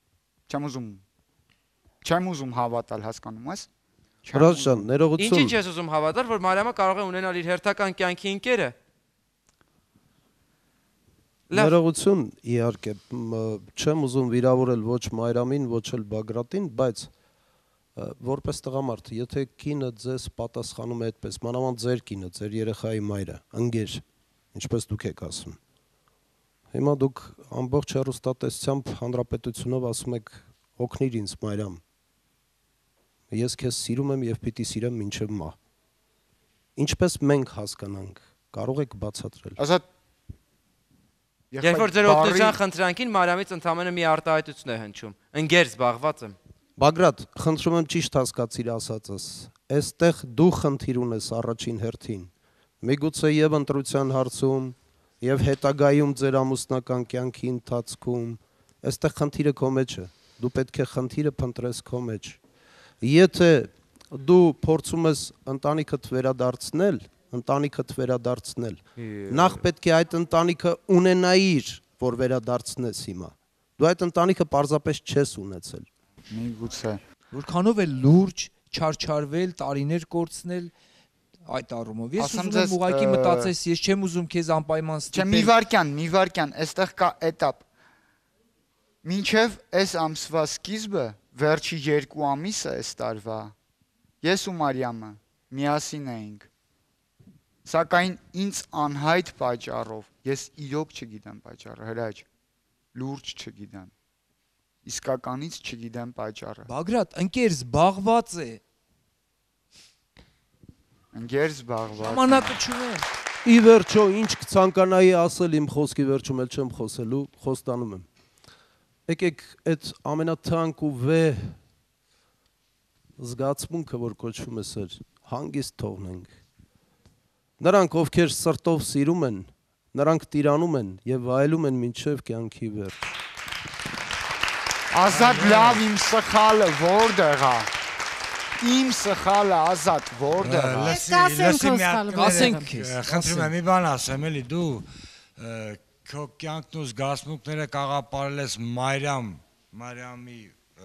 B: չեմ ուզում հավատալ, հասկանում ես։
I: Հրաչ ջան, ներողություն։
A: Ինչ ես ուզում հավատալ, որ Մարիամը կարող է ունենալ իր հերթական կյանքի ընկերը։
I: Ներողություն, իհարկե, չեմ ուզում վիրավորել ոչ Մարիամին, ոչ էլ Բագրատին, բայց որպես տղամարդ, եթե կինը ձեզ պատասխանում է այդպես, մանավանդ ձեր կինը, ձեր երեխայի մայրը, ընկեր, ինչպես դուք եք ասում։ Հիմա դուք ամբողջ հեռուստատեսությամբ հանրապետությունով ասում եք օգնիր ինձ Մարիամ։ Ես քեզ սիրում եմ եւ պիտի սիրեմ մինչեւ մահ։ Ինչպես մենք հասկանանք, կարող եք բացատրել։
B: Ազատ
A: Երբ որ ձեր օգնության խնդրանքին Մարիամից ընդամենը մի արտահայտություն է հնչում։ Ընկեր զբաղված եմ։
I: Բագրատ, խնդրում եմ ճիշտ հասկացիր ասածս։ Այստեղ դու խնդիր ունես առաջին հերթին։ Միգուցե եւ ընտրության հարցում, եւ հետագայում ձեր ամուսնական կյանքի ընթացքում, այստեղ խնդիրը քո մեջ է։ Դու պետք է խնդիրը փնտրես քո մեջ։ Եթե դու փորձում ես ընտանիքդ վերադարձնել, նախ պետք է այդ ընտանիքը ունենայիր, որ վերադարձնես հիմա։ Դու այդ ընտանիքը պարզապես չես ունեցել։
B: Միգուցե։
C: Որքանով է լուրջ, չարչարվել, տարիներ կորցնել այդ առումով։ Ես ուզում եմ ուղղակի մտածես, ես չեմ ուզում քեզ անպայման ստիպել։
B: Չէ, մի վարքյան, այստեղ կա էտապ։ Մինչև այս ամսվա սկիզբը, վերջի 2 ամիսը այս տարվա, ես ու Մարիամը միասին էինք։ Սակայն ինձ անհայտ պատճառով Ես իրոք չգիտեմ պատճառը, հրաչ։ Լուրջ չգիտեմ։ Իսկականից չգիտեմ պատճառը։
C: Բագրատ, ընկեր զբաղված է։
B: Ընկեր զբաղված։
C: Ժամանակը չունեմ։
I: Ի վերջո, ինչ կցանկանայի ասել իմ խոսքի վերջում էլ չեմ խոսելու, խոստանում եմ։ Եկեք այդ ամենաթանկ ու վեհ զգացմունքը, որ կոչվում է սեր, հանգիստ թողնենք։ Նրանք, ովքեր սրտով սիրում են, նրանք տիրանում են եւ վայելում են մինչեւ կյանքի վերջ։
B: Ազատ լավ իմ սխալը որտեղ է։ Իմ սխալը Ազատ որտեղ է։
C: Ասենք քեզ։
K: Խնդրում եմ մի բան ասեմ, էլի դու քո կյանքն ու զգացմունքները կաղապարել ես Մարիամի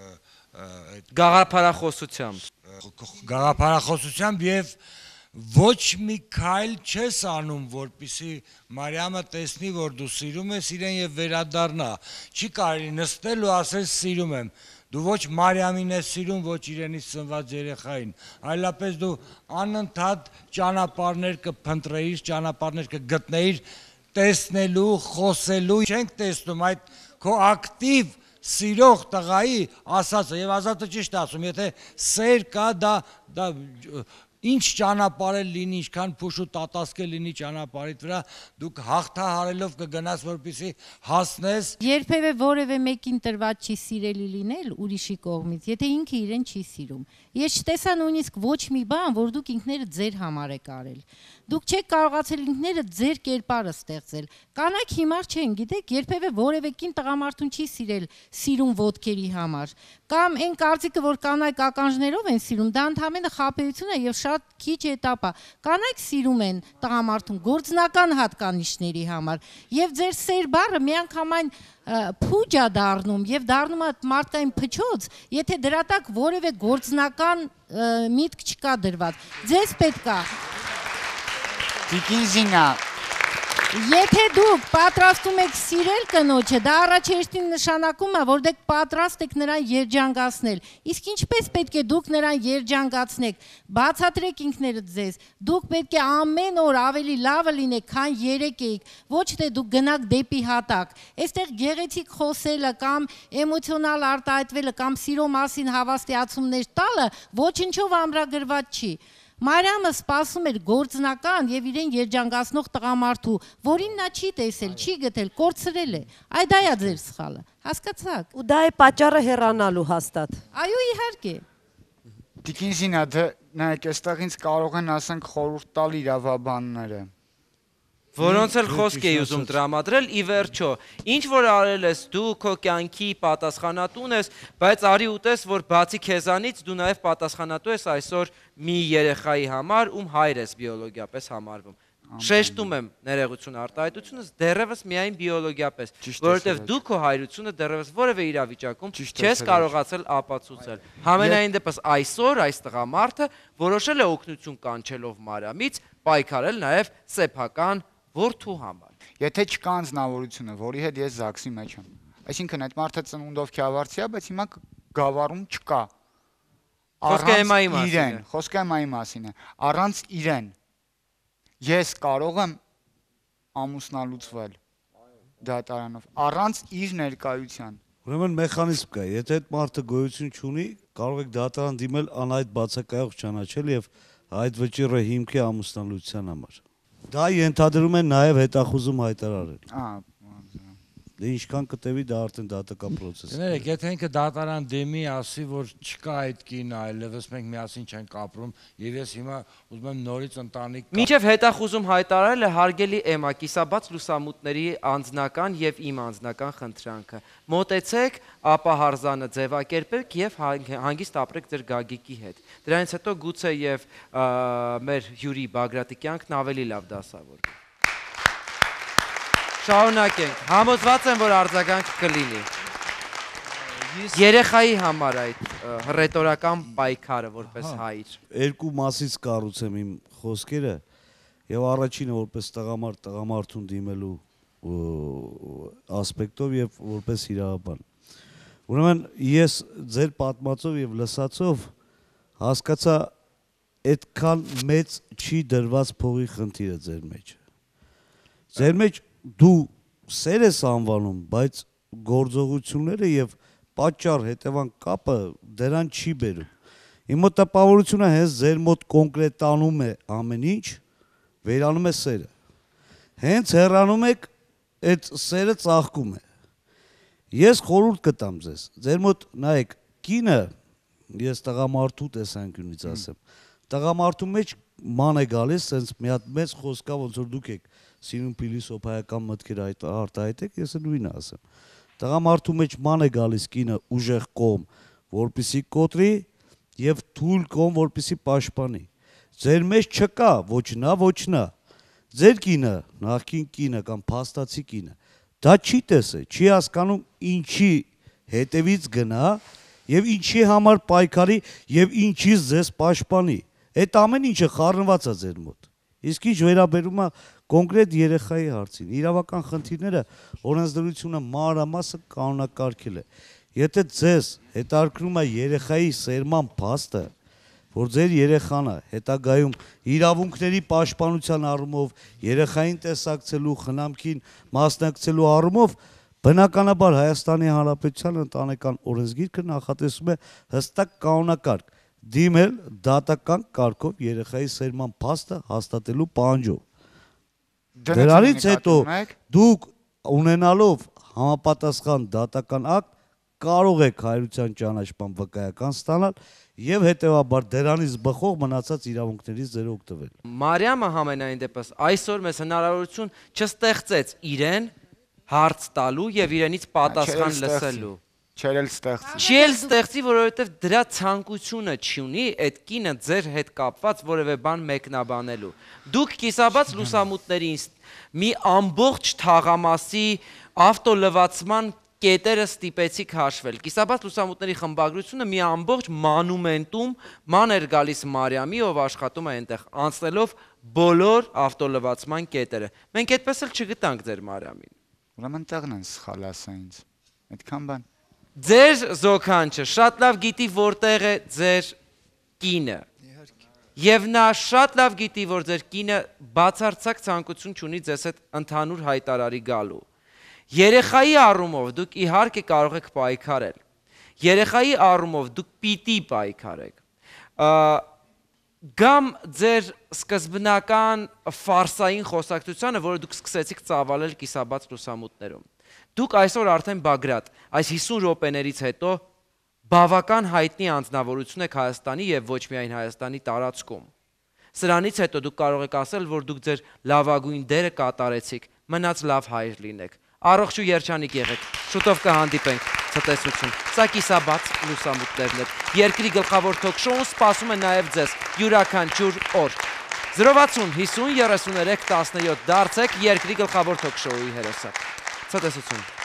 K: գաղափարախոսությամբ եւ ոչ մի քայլ չես անում, որպեսզի Մարիամը տեսնի, որ դու սիրում ես իրեն եւ վերադառնա։ Չի կարելի նստել ու ասել սիրում եմ։ Դու ոչ Մարիամին ես սիրում, ոչ իրենից ծնված երեխային, այլապես դու անընդհատ ճանապարհներ կփնտրեիր, ճանապարհներ կգտնեիր տեսնելու, խոսելու, չենք տեսնում այդ քո ակտիվ սիրող տղայի ասածը եւ Ազատը ճիշտ ասում, եթե սեր կա, դա ինչ ճանապարհ լինի, ինչքան փուշ ու տատասկե լինի ճանապարհիդ վրա, դուք հաղթահարելով կգնաս, որպեսզի հասնես։
D: Երբևէ որևէ մեկին տրված չի սիրելի լինել ուրիշի կողմից, եթե ինքը իրեն չի սիրում։ Ես չտեսա նույնիսկ ոչ մի բան, որ դուք ինքներդ ձեր համար եք արել։ Դուք չեք կարողացել ինքներդ ձեր կերպարը ստեղծել։ Կանայք հիմար չեն, գիտեք, երբևէ որևէ կին տղամարդուն չի սիրել սիրուն ոտքերի համար։ Կամ այն կարծիքը, որ կանայք ականջներով են սիրում, դա ընդհանրապես խաբեություն է եւ շատ քիչ էտապ է։ Կանայք սիրում են տղամարդուն գործնական հատկանիշների համար։ Եվ ձեր սեր բառը միանգամայն փուջ է դառնում եւ դառնում է մարդկային փչոց, եթե դրա տակ որևէ գործնական միտք չկա դրված։ Ձեզ պետք է
B: Տիկին Զինա,
D: եթե դուք պատրաստում եք սիրել կնոջը, դա առաջերտին նշանակում է, որ դուք պատրաստ եք նրան երջանկացնել։ Իսկ ինչպես պետք է դուք նրան երջանկացնեք, բացատրեք ինքներդ ձեզ։ Դուք պետք է ամեն օր ավելի լավը լինեք, քան երեկ էիք, ոչ թե դուք գնաք դեպի հատակ։ Այստեղ գեղեցիկ խոսելը կամ էմոցիոնալ արտահայտվելը կամ սիրո մասին հավաստիացումներ տալը ոչնչով ամրագրված չի։ Մարիամը սպասում էր գործնական եւ իրեն երջանկացնող տղամարդու, որին նա չի տեսել, չի գտել, կորցրել է։ Այ դա է ձեր սխալը։ Հասկացաք։
J: Ու դա է պատճառը հեռանալու հաստատ։
D: Այո, իհարկե։
B: Տիկին Զինա, նայեք, այստեղ ինձ կարող են ասենք խորհուրդ տալ իրավաբանները։
A: Որոնց էլ խոսք էի ուզում տրամադրել, ի վերջո, ինչ որ արել ես դու քո կյանքի պատասխանատուն ես, բայց արի ուտես, որ բացի քեզանից դու նաև պատասխանատու ես այսօր մի երեխայի համար, ում հայր ես բիոլոգիապես համարվում։ Շեշտում եմ ներողություն արտահայտությունս դեռևս միայն բիոլոգիապես, որովհետև դու քո հայրությունը դեռևս որևէ իրավիճակում չես կարողացել ապացուցել։ Համենայն դեպս այսօր այս տղամարդը որոշել է օգնություն կանչելով Մարիամից պայքարել նաև սեփական որդու համար։
B: Եթե չկա անձնավորությունը, որի հետ ես ԶԱԳՍ-ի մեջ եմ, այսինքն այդ մարդը ծնունդով Քյավառցի է, բայց հիմա գավառում չկա։
A: Խոսքը Էմայի մասին է։
B: Խոսքը Էմայի մասին է։ Առանց իրեն ես կարող եմ ամուսնալուծվել դատարանով, առանց իր ներկայության։
L: Ուրեմն մեխանիզմ կա, եթե այդ մարդը գոյություն չունի, կարող եք դատարան դիմել անհայտ բացակայող ճանաչել եւ այդ վճիռը հիմքի ամուսնալուծության համար։ Դա ենթադրում է նաև հետախուզում հայտարարել։ Դե ինչքան կտևի դա արդեն դատական պրոցես։
K: Ներեք, եթե ինքը դատարան դեմի ասի, որ չկա այդ կինը, այլևս մենք միասին չենք ապրում, եւ ես հիմա ուզում եմ նորից ընտանիք։
A: Մինչև հետախուզում հայտարարել է հարգելի Էմա, կիսաբաց լուսամուտների անձնական եւ իմ անձնական խնդրանքը։ Մոտեցեք, ապա հարզանը ձևակերպեք եւ հանգիստ ապրեք ձեր գագիկի հետ։ Դրանից հետո գուցե եւ մեր հյուրի Բագրատի կյանքն ավելի լավ դասավորվի։ Շարունակենք, համոզված եմ, որ արձագանք կլինի։ Երեխայի համար այդ հռետորական պայքարը որպես հայր։
L: Երկու մասից կառուցեմ իմ խոսքերը եւ առաջինը որպես տղամարդուն դիմելու ասպեկտով եւ որպես իրավաբան։ Ուրեմն ես ձեր պատմածով եւ լսածով հասկացա այդքան մեծ չի դրված փողի խնդիրը ձեր մեջ։ Ձեր մեջ դու սեր ես անվանում, բայց գործողությունները եւ պատճառ հետևանք կապը դրան չի բերում։ Իմ մոտ տպավորությունը հենց ձեր մոտ կոնկրետանում է ամեն ինչ, վերանում է սերը։ Հենց հեռանում եք, այդ սերը ծաղկում է։ Ես խորհուրդ կտամ ձեզ, ձեր մոտ նայեք, կինը, ես տղամարդու տեսանկյունից ասեմ, տղամարդու մեջ ման է գալիս, սենց մի հատ մեծ խոսքա, ոնց որ դուք եք սիրուն փիլիսոփայական մտքեր արտահայտեք, ես նույնը ասեմ։ Տղամարդու մեջ ման է գալիս կինը ուժեղ կողմ, որպեսի կոտրի եւ թույլ կողմ, որպեսի պաշտպանի։ Ձեր մեջ չկա ոչ նա։ Ձեր կինը, նախկին կինը կամ փաստացի կինը, դա չի տեսել, չի հասկանում ինչի հետևից գնա եւ ինչի համար պայքարի եւ ինչից ձեզ պաշտպանի։ Այդ ամեն ինչը խառնված է ձեր մոտ։ Իսկ ինչ վերաբերում է կոնկրետ երեխայի հարցին, իրավական խնդիրները օրենսդրությունը մանրամասը կանոնակարգել է։ Եթե ձեզ հետաքրքրում է երեխայի սերման փաստը, որ ձեր երեխան է հետագայում իրավունքների պաշտպանության առումով, երեխային տեսակցելու, խնամքին մասնակցելու առումով, բնականաբար Հայաստանի Հանրապետության ընտանեկան օրենսգիրքը նախատեսում է հստակ կանոնակարգ դիմել դատական կարգով երեխայի սերման փաստը հաստատելու պահանջով։ Դրանից հետո դուք ունենալով համապատասխան դատական ակտ կարող եք հայրության ճանաչման վկայական ստանալ եւ հետեւաբար դրանից բխող մնացած իրավունքներից ձեր օգտվել։
A: Մարիամը համենայն դեպս այսօր մեզ հնարավորություն չստեղծեց իրեն հարց տալու եւ իրենից պատասխան լսելու։ Չի էլ ստեղծի, որովհետև դրա ցանկությունը չունի այդ կինը ձեր հետ կապված որևէ բան մեկնաբանելու։ Դուք կիսաբաց լուսամուտներին մի ամբողջ թաղամասի ավտոլվացման կետերը ստիպեցիք հաշվել։ Կիսաբաց լուսամուտների խմբագրությունը մի ամբողջ մանումենտում ման էր գալիս Մարիամի, ով աշխատում է այնտեղ, անցնելով բոլոր ավտոլվացման կետերը։ Մենք այդպես էլ չգտանք ձեր Մարիամին։
B: Ուրեմն տեղն են սխալ ասա ինձ։ Այդքան բան։
A: Ձեր զոքանչը շատ լավ գիտի որտեղ է ձեր կինը եւ նա շատ լավ գիտի որ ձեր կինը բացարձակ ցանկություն չունի ձեզ հետ ընդհանուր հայտարարի գալու երեխայի առումով դուք իհարկե կարող եք պայքարել երեխայի առումով դուք պիտի պայքարեք գամ ձեր սկզբնական ֆարսային խոսակցությանը որը դուք սկսեցիք ծավալել կիսաբաց լուսամուտներում Դուք այսօր արդեն Բագրատ, այս 50 րոպեներից հետո բավական հայտնի անձնավորություն եք Հայաստանի եւ ոչ միայն Հայաստանի տարածքում։ Սրանից հետո դուք կարող եք ասել, որ դուք ձեր լավագույն դերը կատարեցիք, մնաց լավ հայր լինեք։ Առողջ ու երջանիկ եղեք։ Շուտով կհանդիպենք, ցտեսություն։ Սա կիսաբաց լուսամուտներն են։ Երկրի գլխավոր թոք-շոուն սպասում է նաեւ ձեզ յուրաքանչյուր օր։ 060 50 33 17 դարձեք երկրի գլխավոր թոք-շոուի հերոսը։ Ցտեսություն։